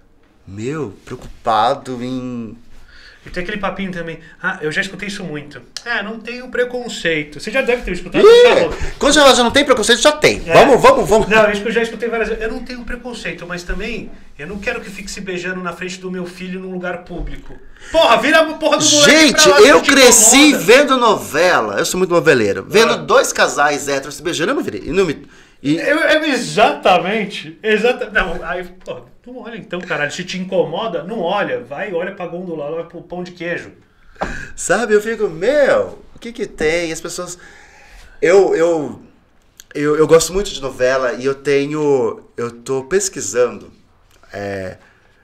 meu, preocupado em... E tem aquele papinho também. Ah, eu já escutei isso muito. Ah, não tenho preconceito. Você já deve ter escutado isso. Ih, quando já, já não tem preconceito, já tem. É. Vamos, vamos, vamos. Não, isso que eu já escutei várias vezes. Eu não tenho preconceito, mas também eu não quero que fique se beijando na frente do meu filho num lugar público. Porra, vira a porra do moleque Gente, pra lá, eu que te cresci incomoda. vendo novela. Eu sou muito noveleiro. Vendo Ah. dois casais héteros se beijando, eu não virei. E não me... e- Eu, eu- exatamente. Exata, não, aí, pô, não olha então, caralho. Se te incomoda, não olha. Vai, olha pra gôndola, olha pro pão de queijo. Sabe, eu fico, meu, o que que tem? As pessoas... Eu, eu, eu, eu gosto muito de novela e eu tenho... Eu tô pesquisando é,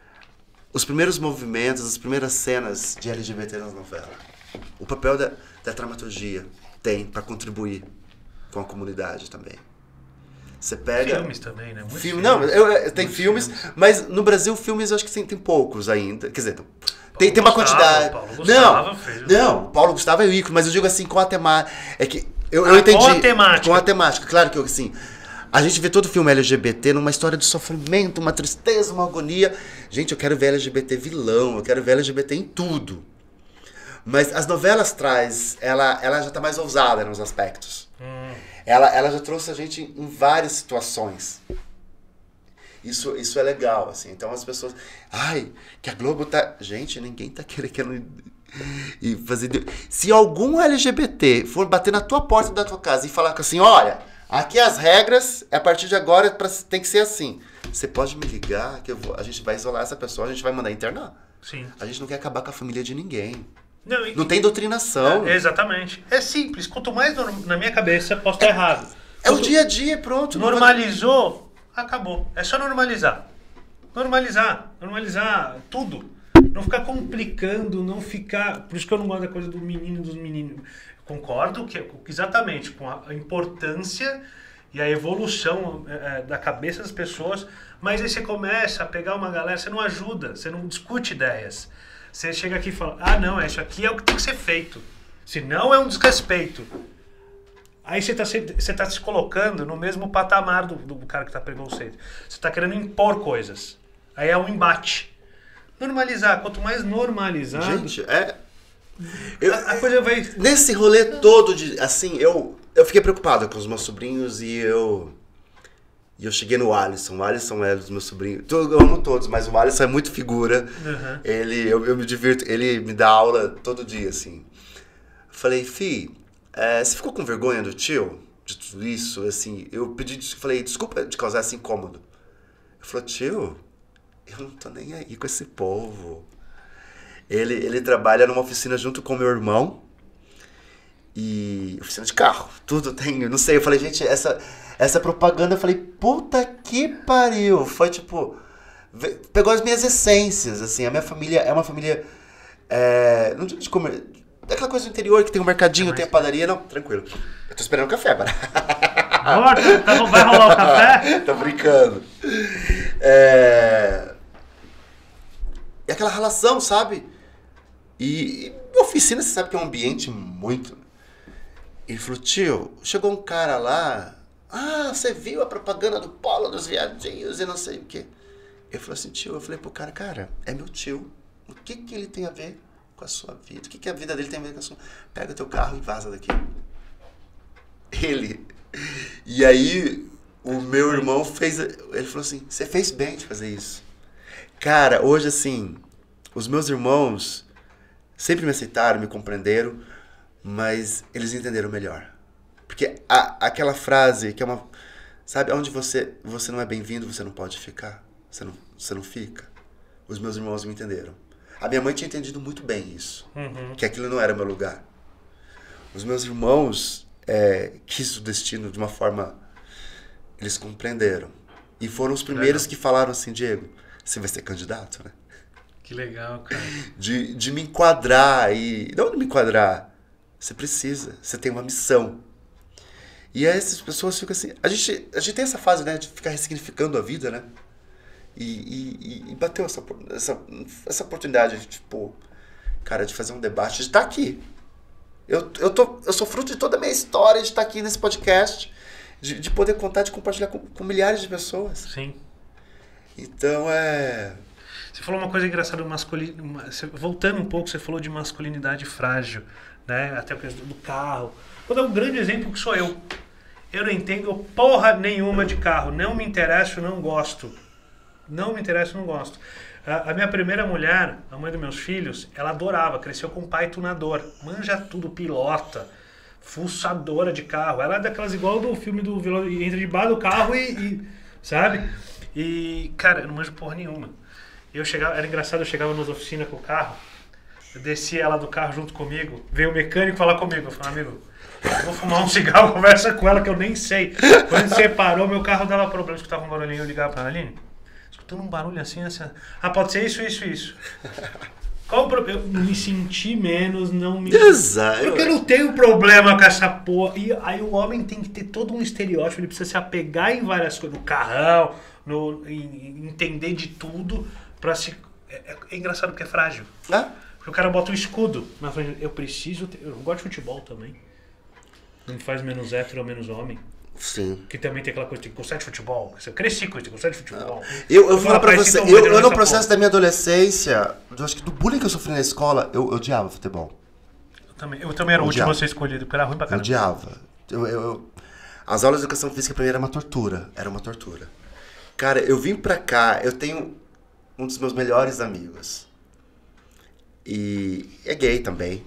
os primeiros movimentos, as primeiras cenas de L G B T nas novelas. O papel da, da dramaturgia tem pra contribuir com a comunidade também. Você pega... Filmes também, né? Muitos Filme, filmes. não, eu, eu- tem Muitos filmes, filmes. mas no Brasil filmes eu acho que tem, tem poucos ainda. Quer dizer, tem, tem uma Gustavo, quantidade. Paulo Gustavo fez. Não, não, Paulo Gustavo é o ícone, mas eu digo assim, com a temática. É que eu, eu Ah, entendi. com a temática. Com a temática, claro que eu, assim. A gente vê todo filme L G B T numa história de sofrimento, uma tristeza, uma agonia. Gente, eu quero ver L G B T vilão, eu quero ver L G B T em tudo. Mas as novelas traz, ela, ela já tá mais ousada nos aspectos. Hum. Ela, ela já trouxe a gente em várias situações. Isso, isso é legal, assim. Então as pessoas... Ai, que a Globo tá... Gente, ninguém tá querendo... E fazer... Se algum L G B T for bater na tua porta da tua casa e falar assim, olha, aqui as regras, a partir de agora é pra, tem que ser assim. Você pode me ligar que eu vou, a gente vai isolar essa pessoa, a gente vai mandar internar. Sim. A gente não quer acabar com a família de ninguém. Não, e- Não tem doutrinação. É, exatamente. É simples. Quanto mais norm- na minha cabeça, posso estar errado. É o Quanto dia a dia, pronto. não vai- Normalizou, acabou. É só normalizar. Normalizar. Normalizar tudo. Não ficar complicando, não ficar... Por isso que eu não gosto da coisa do menino dos meninos. Concordo que exatamente com a a importância e a evolução é, é, da cabeça das pessoas, mas aí você começa a pegar uma galera, você não ajuda, você não discute ideias. Você chega aqui e fala, ah não, isso aqui é o que tem que ser feito. Senão é um desrespeito. Aí você está se, você tá se colocando no mesmo patamar do, do cara que está preconceito. Você está querendo impor coisas. Aí é um embate. Normalizar. Quanto mais normalizado, Gente, é... Eu, a, a coisa vai... Nesse rolê todo de, assim, eu, eu fiquei preocupado com os meus sobrinhos e eu, e eu cheguei no Alisson. O Alisson é dos meus sobrinhos. Eu amo todos, mas o Alisson é muito figura. Uhum. Ele, eu, eu me divirto, ele me dá aula todo dia, assim. Falei, fi, é, você ficou com vergonha do tio? De tudo isso, assim. Eu pedi, des- falei, desculpa de causar esse incômodo. Ele falou, tio, eu não tô nem aí com esse povo. Ele, ele trabalha numa oficina junto com meu irmão. E oficina de carro, tudo tem, eu não sei. Eu falei, gente, essa, essa propaganda, eu falei, puta que pariu. Foi tipo, ve- pegou as minhas essências, assim. A minha família é uma família, é, não digo de comer, daquela coisa do interior que tem um mercadinho, tem a padaria, não, tranquilo. Eu tô esperando o café, agora. Amor, tá, vai rolar o café? Tô brincando. É... E aquela relação, sabe? E, e oficina, você sabe que é um ambiente muito... Ele falou, tio, chegou um cara lá... Ah, você viu a propaganda do Polo dos Viadinhos e não sei o quê. Eu falei assim, tio, eu falei pro cara, cara, é meu tio. O que que ele tem a ver com a sua vida? O que que a vida dele tem a ver com a sua... Pega teu carro e vaza daqui. Ele... E aí, o meu irmão fez... Ele falou assim, você fez bem de fazer isso. Cara, hoje assim, os meus irmãos sempre me aceitaram, me compreenderam, mas eles entenderam melhor. Porque a, aquela frase que é uma... Sabe, onde você, você não é bem-vindo, você não pode ficar. Você não, você não fica. Os meus irmãos me entenderam. A minha mãe tinha entendido muito bem isso. Uhum. Que aquilo não era meu lugar. Os meus irmãos é, quis o destino de uma forma... Eles compreenderam. E foram os primeiros que falaram assim, Diego, você vai ser candidato, né? Que legal, cara. De, de me enquadrar e... Não de me enquadrar. Você precisa. Você tem uma missão. E aí essas pessoas ficam assim... A gente, a gente tem essa fase, né? De ficar ressignificando a vida, né? E, e, e bateu essa, essa, essa oportunidade de, tipo... Cara, de fazer um debate, de estar aqui. Eu, eu, tô, eu sou fruto de toda a minha história de estar aqui nesse podcast. De, de poder contar, de compartilhar com, com milhares de pessoas. Sim. Então, é... Você falou uma coisa engraçada, masculin... voltando um pouco, você falou de masculinidade frágil, né? Até o caso do carro. Vou dar um grande exemplo que sou eu. Eu não entendo porra nenhuma de carro. Não me interesso, não gosto. Não me interesso, não gosto. A, a minha primeira mulher, a mãe dos meus filhos, ela adorava, cresceu com um pai tunador. Manja tudo, pilota, fuçadora de carro. Ela é daquelas igual do filme do vilão, entra debaixo do carro e, e... Sabe? E, cara, eu não manjo porra nenhuma. Eu chegava, era engraçado, eu chegava nas oficinas com o carro, eu descia ela do carro junto comigo, veio o mecânico falar comigo, eu falei, amigo, eu vou fumar um cigarro, conversa com ela que eu nem sei. Quando você parou, meu carro dava problema, escutava um barulhinho, eu ligava pra ela, Aline, escutando um barulho assim, assim, ah, pode ser isso, isso, isso. Qual o problema? Eu não me senti menos, não me... Exato. Porque eu não tenho problema com essa porra. E aí o homem tem que ter todo um estereótipo, ele precisa se apegar em várias coisas, no carrão, no, em, entender de tudo, pra se... É, é engraçado porque é frágil. É? Porque o cara bota um escudo na frente. Eu preciso ter... Eu gosto de futebol também. Não me faz menos hétero ou menos homem. Sim. Que também tem aquela coisa, tem que gostar de futebol. Eu cresci com isso, tem que gostar de futebol. Eu, eu vou falar pra você, eu, eu no processo porra. da minha adolescência, eu acho que do bullying que eu sofri na escola, eu, eu odiava futebol. Eu também, eu também era o último a ser escolhido, porque era ruim pra Eu caramba. odiava. Eu, eu, eu- as aulas de educação física pra mim era uma tortura. Era uma tortura. Cara, eu vim pra cá, eu tenho um dos meus melhores amigos. E é gay também.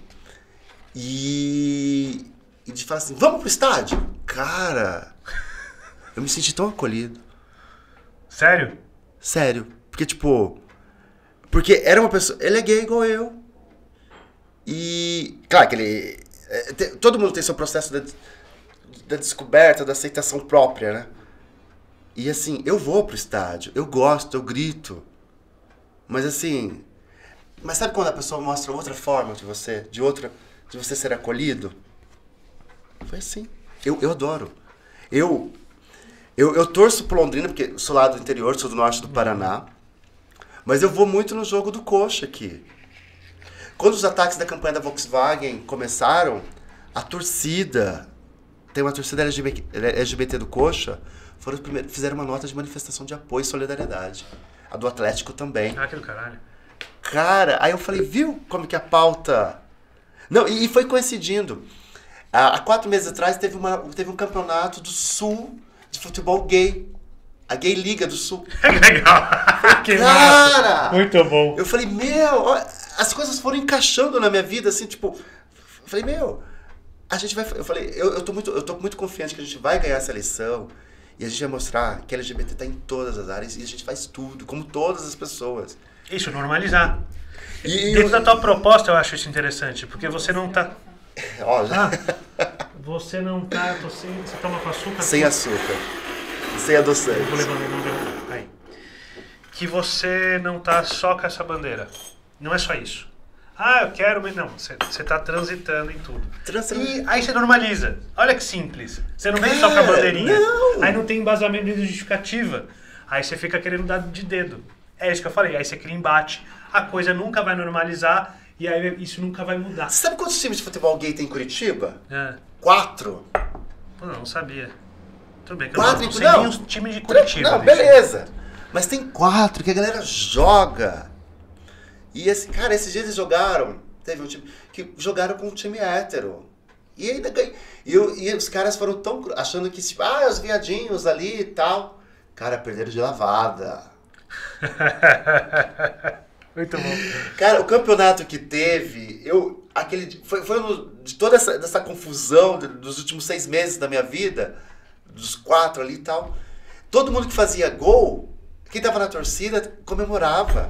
E, e de falar assim, vamos pro estádio? Cara, eu me senti tão acolhido. Sério? Sério. Porque, tipo... Porque era uma pessoa... Ele é gay igual eu. E... Claro que ele... é, te- todo mundo tem seu processo da, da descoberta, da aceitação própria, né? E, assim, eu vou pro estádio. Eu gosto, eu grito. Mas, assim... Mas sabe quando a pessoa mostra outra forma de você? De outra... De você ser acolhido? Foi assim. Eu, eu adoro. Eu... Eu, eu torço pro Londrina, porque sou lá do interior, sou do norte do Paraná. Mas eu vou muito no jogo do Coxa aqui. Quando os ataques da campanha da Volkswagen começaram, a torcida, tem uma torcida L G B T, L G B T do Coxa, foram os primeiros, fizeram uma nota de manifestação de apoio e solidariedade. A do Atlético também. Ah, que do caralho. Cara, aí eu falei, viu como que a pauta... Não, e, e foi coincidindo. Há, há quatro meses atrás teve, uma, teve um campeonato do Sul de futebol gay. A Gay Liga do Sul. Legal. Que Cara! massa. Muito bom. Eu falei, meu, ó, as coisas foram encaixando na minha vida, assim, tipo... Eu falei, meu, a gente vai... Eu falei, eu, eu, tô muito, eu tô muito confiante que a gente vai ganhar essa eleição e a gente vai mostrar que L G B T tá em todas as áreas e a gente faz tudo, como todas as pessoas. Isso, normalizar. E, Dentro da tua proposta eu acho isso interessante, porque você não tá... Ó, já... Ah, você não tá... Tô sem, você toma com açúcar? Sem açúcar. Sem adoçante. Vou levar, não deu. Aí. Que você não tá só com essa bandeira. Não é só isso. Ah, eu quero... mas Não, você, você tá transitando em tudo. Transitando. E aí você normaliza. Olha que simples. Você não vem só com a bandeirinha. Não. Aí não tem embasamento de justificativa. Aí você fica querendo dar de dedo. É isso que eu falei. Aí você cria embate. A coisa nunca vai normalizar e aí isso nunca vai mudar. Você sabe quantos times de futebol gay tem em Curitiba? É. Quatro. Pô, não, não sabia. Tudo bem, que Quatro, eu não, não sei não. nem os times de Curitiba. Não, bicho. beleza. Mas tem quatro que a galera joga. E esse, cara, esses dias eles jogaram. Teve um time que jogaram com um time hétero. E ainda ganhou. E, eu- e os caras foram tão cru- achando que, tipo, ah, os viadinhos ali e tal. Cara, perderam de lavada. Muito bom. Cara, o campeonato que teve, eu. Aquele. Foi, foi um de toda essa, dessa confusão de- dos últimos seis meses da minha vida, dos quatro ali e tal. Todo mundo que fazia gol, quem tava na torcida, comemorava.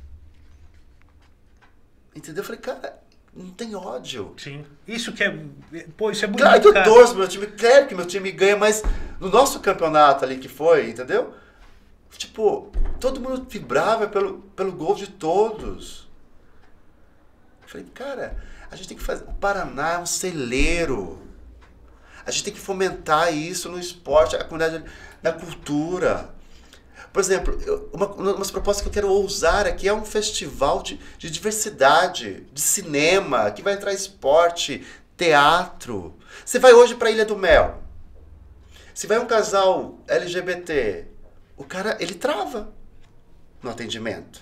Entendeu? Eu falei, cara, não tem ódio. Sim. Isso que é... Pô, isso é bonito, Claro que eu cara. torço pro meu time, claro que meu time ganha, mas no nosso campeonato ali que foi, entendeu? Tipo, todo mundo vibrava pelo, pelo gol de todos. Eu falei, cara, a gente tem que fazer. O Paraná é um celeiro. A gente tem que fomentar isso no esporte, a comunidade, na cultura. Por exemplo, eu- uma, uma das propostas que eu quero ousar aqui é um festival de, de diversidade, de cinema, que vai entrar esporte, teatro. Você vai hoje para Ilha do Mel. Se vai um casal L G B T, o cara, ele trava no atendimento.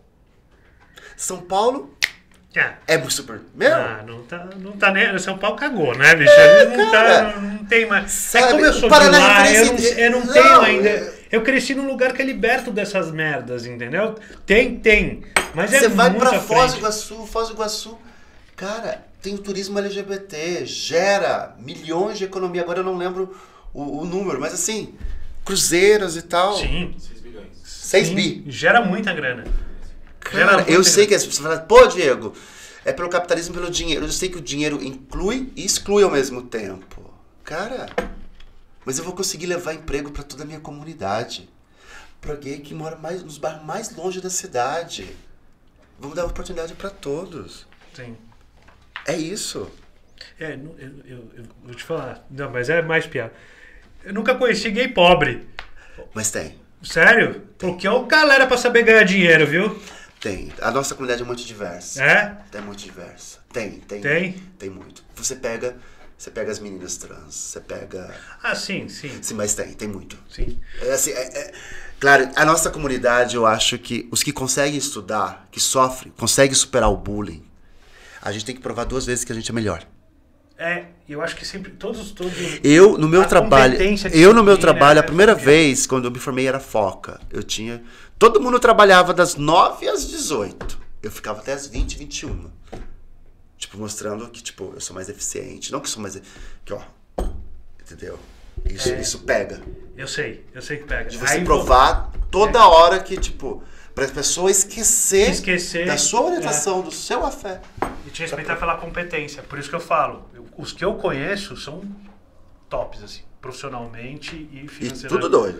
São Paulo É. é super... Meu, Ah, não tá, não tá nem... O São Paulo cagou, né, bicho? Ele não, cara. tá, não, não tem mais... Sabe, é como eu sou o Paraná de lá, é eu não, referência- eu não Não, tenho ainda... é- Eu cresci num lugar que é liberto dessas merdas, entendeu? Tem, tem. Mas é você vai muito pra à Foz do frente. Iguaçu, Foz do Iguaçu, cara, tem o turismo L G B T, gera milhões de economia, agora eu não lembro o, o número, mas assim, cruzeiros e tal. Sim. seis bilhões. seis Sim, bi. Gera muita grana. Gera Cara, muita eu sei grana. que as pessoas falam, pô, Diego, é pelo capitalismo, pelo dinheiro. Eu sei que o dinheiro inclui e exclui ao mesmo tempo. Cara, mas eu vou conseguir levar emprego pra toda a minha comunidade. Pra gay que mora mais, nos bairros mais longe da cidade. Vamos dar oportunidade pra todos. Sim. É isso. É, nu- eu, eu, eu vou te falar. Não, mas é mais piada. Eu nunca conheci gay pobre. Mas tem. Sério? Porque é o galera pra saber ganhar dinheiro, viu? Tem. A nossa comunidade é muito diversa. É? É muito diversa. Tem, tem. Tem? Tem muito. Você pega, você pega as meninas trans, você pega... Ah, sim, sim. Sim, mas tem, tem muito. Sim. É assim, é- é- claro, a nossa comunidade, eu acho que os que conseguem estudar, que sofrem, conseguem superar o bullying, a gente tem que provar duas vezes que a gente é melhor. É, eu acho que sempre, todos, todos... Eu, no meu A trabalho, competência, eu no meu disciplina, trabalho, a é primeira fundamental. vez, quando eu me formei, era foca. Eu tinha... Todo mundo trabalhava das nove às dezoito. Eu ficava até às vinte, vinte e uma. Tipo, mostrando que, tipo, eu sou mais eficiente. Não que sou mais... Que, ó... Entendeu? Isso, É. isso pega. Eu sei, eu sei que pega. De você Aí, provar toda hora que, tipo, pra pessoa esquecer, Esquecer, da sua orientação, do seu afé. E te respeitar pela competência. Por isso que eu falo, eu- os que eu conheço são tops, assim, profissionalmente e E financeiramente. tudo doido.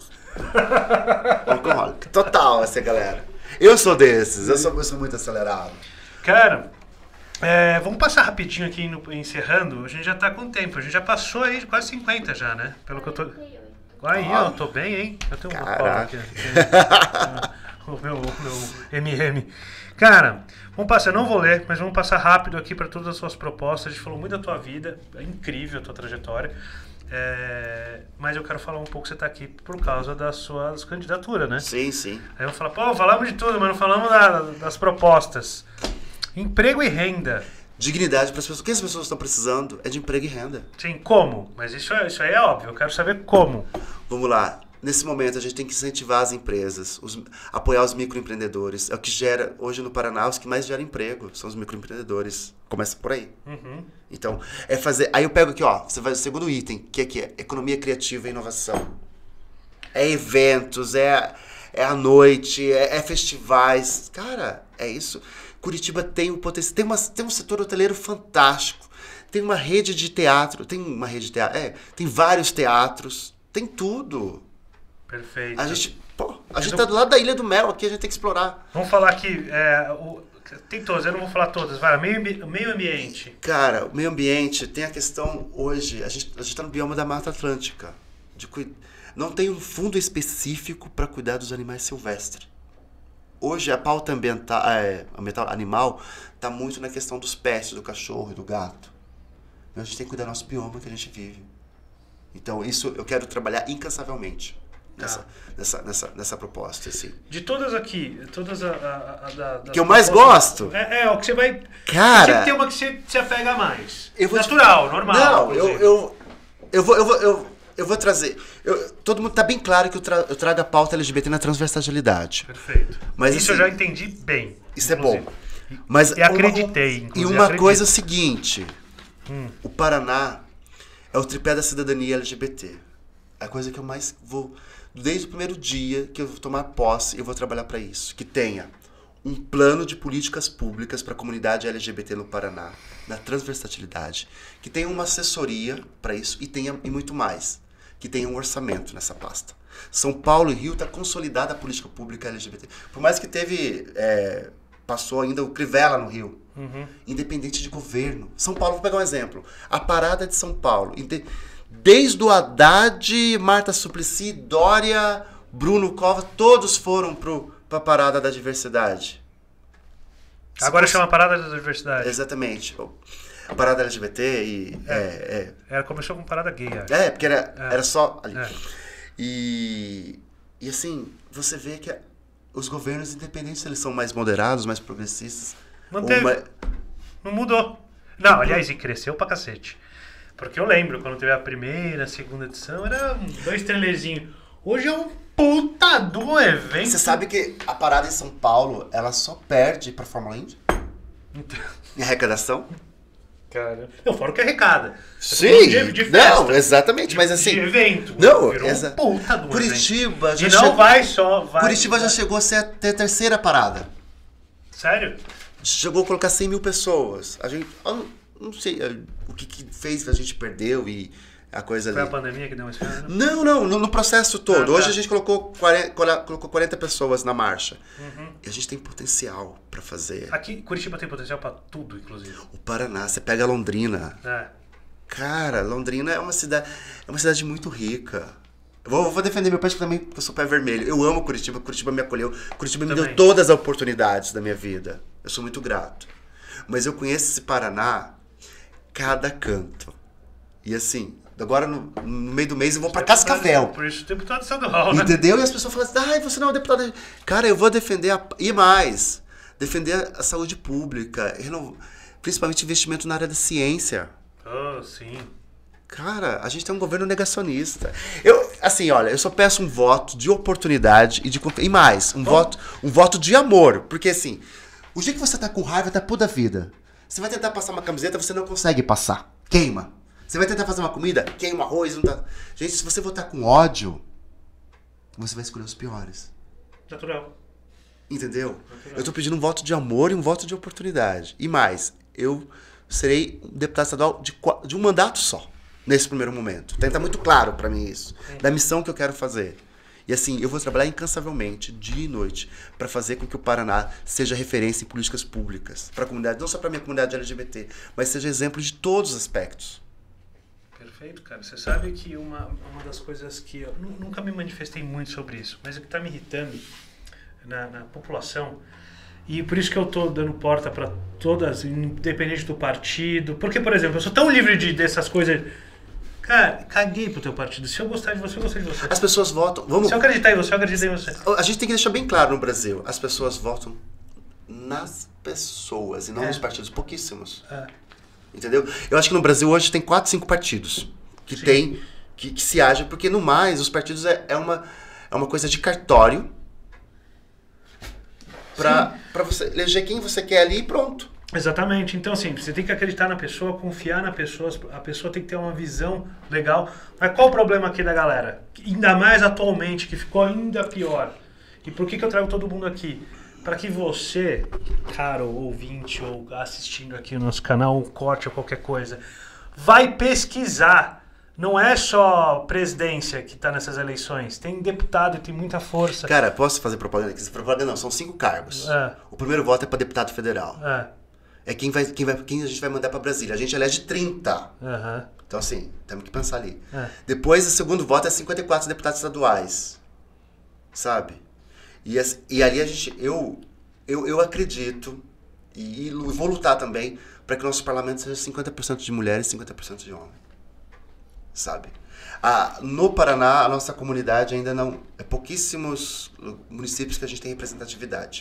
Alcoólico. Total, essa galera. Eu sou desses, eu sou, eu sou muito acelerado. Cara, é, vamos passar rapidinho aqui no- encerrando. A gente já tá com tempo. A gente já passou aí de quase cinquenta já, né? Pelo que eu tô... Aí, Ah. eu tô bem, hein? Eu tenho uma Caraca. cola aqui. O meu, o meu M M. Cara, vamos passar, eu não vou ler, mas vamos passar rápido aqui para todas as suas propostas. A gente falou muito da tua vida, é incrível a tua trajetória. É, mas eu quero falar um pouco, você tá aqui por causa das suas candidaturas, né? Sim, sim. Aí eu vou falar, pô, falamos de tudo, mas não falamos da- das propostas. Emprego e renda. Dignidade para as pessoas. O que as pessoas estão precisando é de emprego e renda. Sim, como? Mas isso, é- isso aí é óbvio, eu quero saber como. Vamos lá. Nesse momento, a gente tem que incentivar as empresas, os- apoiar os microempreendedores. É o que gera, hoje no Paraná, os que mais geram emprego são os microempreendedores. Começa por aí. Uhum. Então, é fazer... Aí eu pego aqui, ó, você vai o segundo item, que é que é economia criativa e inovação. É eventos, é, é a noite, é, é festivais. Cara, é isso. Curitiba tem um potencial, tem, uma, tem um setor hoteleiro fantástico. Tem uma rede de teatro, tem uma rede de teatro, é, tem vários teatros, tem tudo. Perfeito. A gente, pô, a gente Então- tá do lado da Ilha do Mel aqui, a gente tem que explorar. Vamos falar aqui, é, o, Tem todas, eu não vou falar todas. Vai, meio, meio ambiente. Cara, o meio ambiente tem a questão hoje, a gente a está no bioma da Mata Atlântica. De, não tem um fundo específico para cuidar dos animais silvestres. Hoje a pauta ambiental, é, ambiental animal está muito na questão dos pets, do cachorro e do gato. A gente tem que cuidar do nosso bioma que a gente vive. Então isso eu quero trabalhar incansavelmente. Nessa, tá. nessa, nessa, nessa proposta, assim. De todas aqui, todas a, a, a, da, que eu mais gosto? É, é, o que você vai... Cara... Sempre tem uma que você se apega mais. Eu vou Natural, te... normal. Não, eu, eu, eu, vou, eu, vou, eu, eu vou trazer... Eu, todo mundo tá bem claro que eu, tra, eu trago a pauta L G B T na transversalidade. Perfeito. Mas, isso assim, eu já entendi bem. Isso inclusive. É bom. Mas e acreditei, uma, inclusive. E uma acredito. coisa é o seguinte. Hum. O Paraná é o tripé da cidadania L G B T. É a coisa que eu mais vou... Desde o primeiro dia que eu vou tomar posse, eu vou trabalhar para isso. Que tenha um plano de políticas públicas para a comunidade L G B T no Paraná, na transversalidade. Que tenha uma assessoria para isso e tenha e muito mais. Que tenha um orçamento nessa pasta. São Paulo e Rio está consolidada a política pública L G B T. Por mais que teve... É, passou ainda o Crivella no Rio. Uhum. Independente de governo. São Paulo, vou pegar um exemplo. A parada de São Paulo... Desde o Haddad, Marta Suplicy, Dória, Bruno Covas, todos foram para a Parada da Diversidade. Agora chama Parada da Diversidade. Exatamente. A Parada L G B T e... É, é, é. Era, começou com Parada Gay, acho. É, porque era, é. era só ali. É. E, e assim, você vê que os governos independentes, eles são mais moderados, mais progressistas. Manteve. Mais... Não mudou. Não, aliás, e cresceu pra cacete. Porque eu lembro, quando teve a primeira, a segunda edição, era dois trailerzinhos. Hoje é um puta do evento. Você sabe que a parada em São Paulo, ela só perde pra Fórmula Indy? Então... Em arrecadação? Cara... Não, fora o que arrecada. Sim, de, de não, exatamente, de, mas assim... De evento. Não, virou exa... um puta do Curitiba evento. já E não chegou... vai só... Vai, Curitiba vai. já chegou a ser a ter a terceira parada. Sério? Chegou a colocar cem mil pessoas. A gente... Não sei o que, que fez, a gente perdeu e a coisa Foi ali. Foi a pandemia que deu uma esfera? Não, não, no, no processo todo. Ah, tá. Hoje a gente colocou quarenta, colocou quarenta pessoas na marcha. Uhum. E a gente tem potencial para fazer. Aqui, Curitiba tem potencial para tudo, inclusive. O Paraná, você pega Londrina. É. Cara, Londrina é uma cidade, é uma cidade muito rica. Eu vou, vou defender meu país também, porque eu sou pé vermelho. Eu amo Curitiba, Curitiba me acolheu. Curitiba me também. Deu todas as oportunidades da minha vida. Eu sou muito grato. Mas eu conheço esse Paraná cada canto. E assim, agora no, no meio do mês eu vou pra Cascavel. Por isso, deputado estadual, né? Entendeu? E as pessoas falam assim, ai, você não é um deputado. Cara, eu vou defender a... E mais, defender a saúde pública, principalmente investimento na área da ciência. Oh, sim. Cara, a gente tem um governo negacionista. Eu, assim, olha, eu só peço um voto de oportunidade e de... E mais, um, voto, um voto de amor. Porque assim, o dia que você tá com raiva, tá pura vida. Você vai tentar passar uma camiseta, você não consegue passar. Queima. Você vai tentar fazer uma comida, queima arroz, não tá... Gente, se você votar com ódio, você vai escolher os piores. Natural. Entendeu? Natural. Eu tô pedindo um voto de amor e um voto de oportunidade. E mais, eu serei um deputado estadual de, de um mandato só, nesse primeiro momento. Tem que estar muito claro pra mim isso. Sim. Da missão que eu quero fazer. E assim, eu vou trabalhar incansavelmente, dia e noite, para fazer com que o Paraná seja referência em políticas públicas para a comunidade, não só para a minha comunidade L G B T, mas seja exemplo de todos os aspectos. Perfeito, cara. Você sabe que uma, uma das coisas que eu nunca me manifestei muito sobre isso, mas o que está me irritando na, na população, e por isso que eu estou dando porta para todas, independente do partido, porque, por exemplo, eu sou tão livre de, dessas coisas... Cara, caguei pro teu partido. Se eu gostar de você, eu gostei de você. As pessoas votam... Vamos... Se eu acreditar em você, eu acredito em você. A gente tem que deixar bem claro no Brasil. As pessoas votam nas pessoas e não é. nos partidos. Pouquíssimos. É. Entendeu? Eu acho que no Brasil hoje tem quatro, cinco partidos que Sim. tem... Que, que se agem. Porque no mais, os partidos é, é, uma, é uma coisa de cartório pra, pra você eleger quem você quer ali e pronto. Exatamente. Então, assim, você tem que acreditar na pessoa, confiar na pessoa, a pessoa tem que ter uma visão legal. Mas qual o problema aqui da galera? Ainda mais atualmente, que ficou ainda pior. E por que que eu trago todo mundo aqui? Para que você, caro ouvinte ou assistindo aqui no nosso canal, um corte ou qualquer coisa, vai pesquisar. não é só presidência que está nessas eleições. Tem deputado e tem muita força. Cara, posso fazer propaganda aqui? Propaganda não, são cinco cargos. É. O primeiro voto é para deputado federal. É. É quem, vai, quem, vai, quem a gente vai mandar para Brasília. A gente elege trinta. Uhum. Então, assim, temos que pensar ali. É. Depois, o segundo voto é cinquenta e quatro deputados estaduais. Sabe? E, e ali a gente... Eu, eu, eu acredito, e, e vou lutar também, para que o nosso parlamento seja cinquenta por cento de mulheres e cinquenta por cento de homens. Sabe? Ah, no Paraná, a nossa comunidade ainda não... É pouquíssimos municípios que a gente tem representatividade.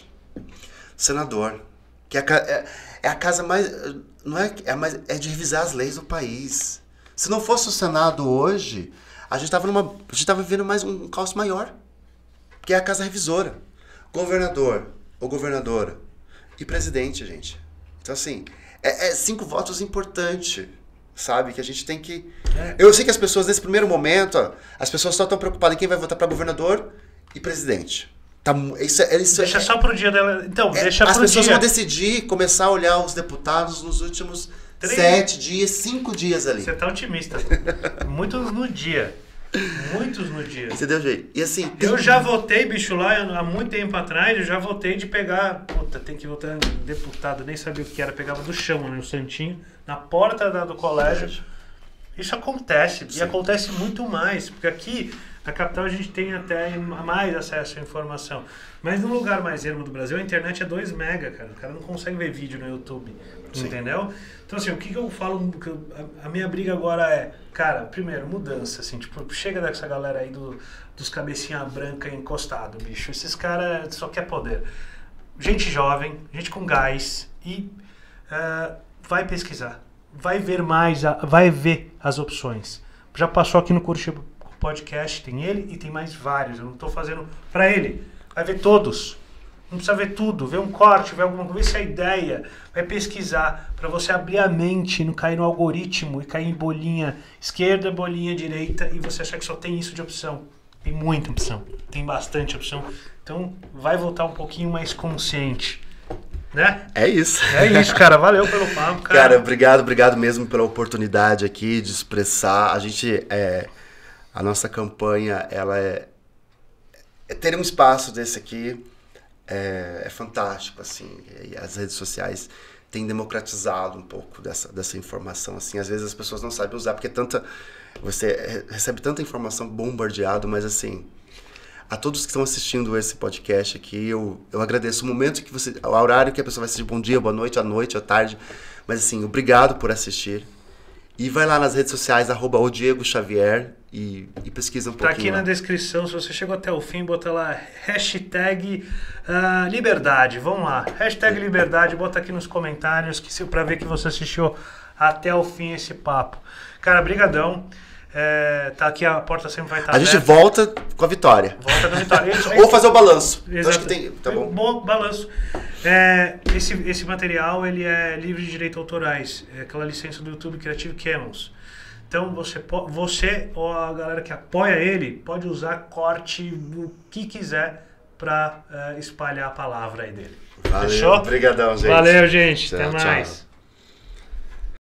Senador, que é a, é, é a casa mais... Não é, é, mais, é de revisar as leis do país. Se não fosse o Senado hoje, a gente estava numa, a gente tava vivendo mais um, um caos maior. Que é a casa revisora. Governador ou governadora e presidente, gente. Então, assim, é, é cinco votos importantes. Sabe? Que a gente tem que... É. Eu sei que as pessoas, nesse primeiro momento, ó, as pessoas só estão preocupadas em quem vai votar para governador e presidente. Tá, isso, é, isso deixa é, só pro dia dela. Então, é, deixa as pro pessoas dia. vão decidir começar a olhar os deputados nos últimos Três. sete dias, cinco dias ali. Você tá otimista. Muitos no dia. Muitos no dia. Entendeu, gente? E assim... Tem... Eu já votei, bicho, lá há muito tempo atrás, eu já votei de pegar... Puta, tem que votar em deputado, nem sabia o que era. Pegava do chão, né, no santinho, na porta da, do colégio. Isso acontece, Sim. e acontece muito mais, porque aqui, na capital, a gente tem até mais acesso à informação. Mas no lugar mais ermo do Brasil, a internet é dois mega, cara. O cara não consegue ver vídeo no YouTube, Sim. entendeu? Então, assim, o que, que eu falo... Que eu, a, a minha briga agora é... Cara, primeiro, mudança, assim, tipo, chega dessa galera aí do, dos cabecinha branca encostado, bicho. Esses caras só quer poder. Gente jovem, gente com gás e uh, vai pesquisar. Vai ver mais, vai ver as opções. Já passou aqui no Curitiba Podcast, tem ele e tem mais vários. Eu não estou fazendo para ele. Vai ver todos. Não precisa ver tudo, ver um corte, ver alguma coisa, ver se a ideia, vai pesquisar, para você abrir a mente, não cair no algoritmo e cair em bolinha esquerda, bolinha direita e você achar que só tem isso de opção. Tem muita opção, tem bastante opção. Então vai voltar um pouquinho mais consciente, né? É isso. É isso, cara. Valeu pelo papo, cara. Cara, obrigado, obrigado mesmo pela oportunidade aqui de expressar. A gente, é, a nossa campanha, ela é, é ter um espaço desse aqui. É, é fantástico, assim, e as redes sociais têm democratizado um pouco dessa, dessa informação, assim, às vezes as pessoas não sabem usar, porque tanta, você recebe tanta informação bombardeado, mas assim, a todos que estão assistindo esse podcast aqui, eu, eu agradeço o momento que você, o horário que a pessoa vai assistir, bom dia, boa noite, à noite, à tarde, mas assim, obrigado por assistir. E vai lá nas redes sociais, arroba o Diego Xavier, e, e pesquisa um tá pouquinho. Tá aqui lá na descrição, se você chegou até o fim, bota lá, hashtag uh, liberdade, vamos lá, hashtag liberdade, bota aqui nos comentários, que pra ver que você assistiu até o fim esse papo. Cara, brigadão. É, tá aqui, a porta sempre vai estar A aberta. gente volta com a vitória. Volta com a vitória. Isso, Ou fazer o balanço. Exato. Acho que tem, tá bom. Bom balanço. É, esse, esse material ele é livre de direitos autorais. É aquela licença do YouTube Creative Commons. Então você, você ou a galera que apoia ele pode usar corte do que quiser para uh, espalhar a palavra aí dele. Valeu. Fechou? Obrigadão, gente. Valeu, gente. Tchau, Até mais. Tchau.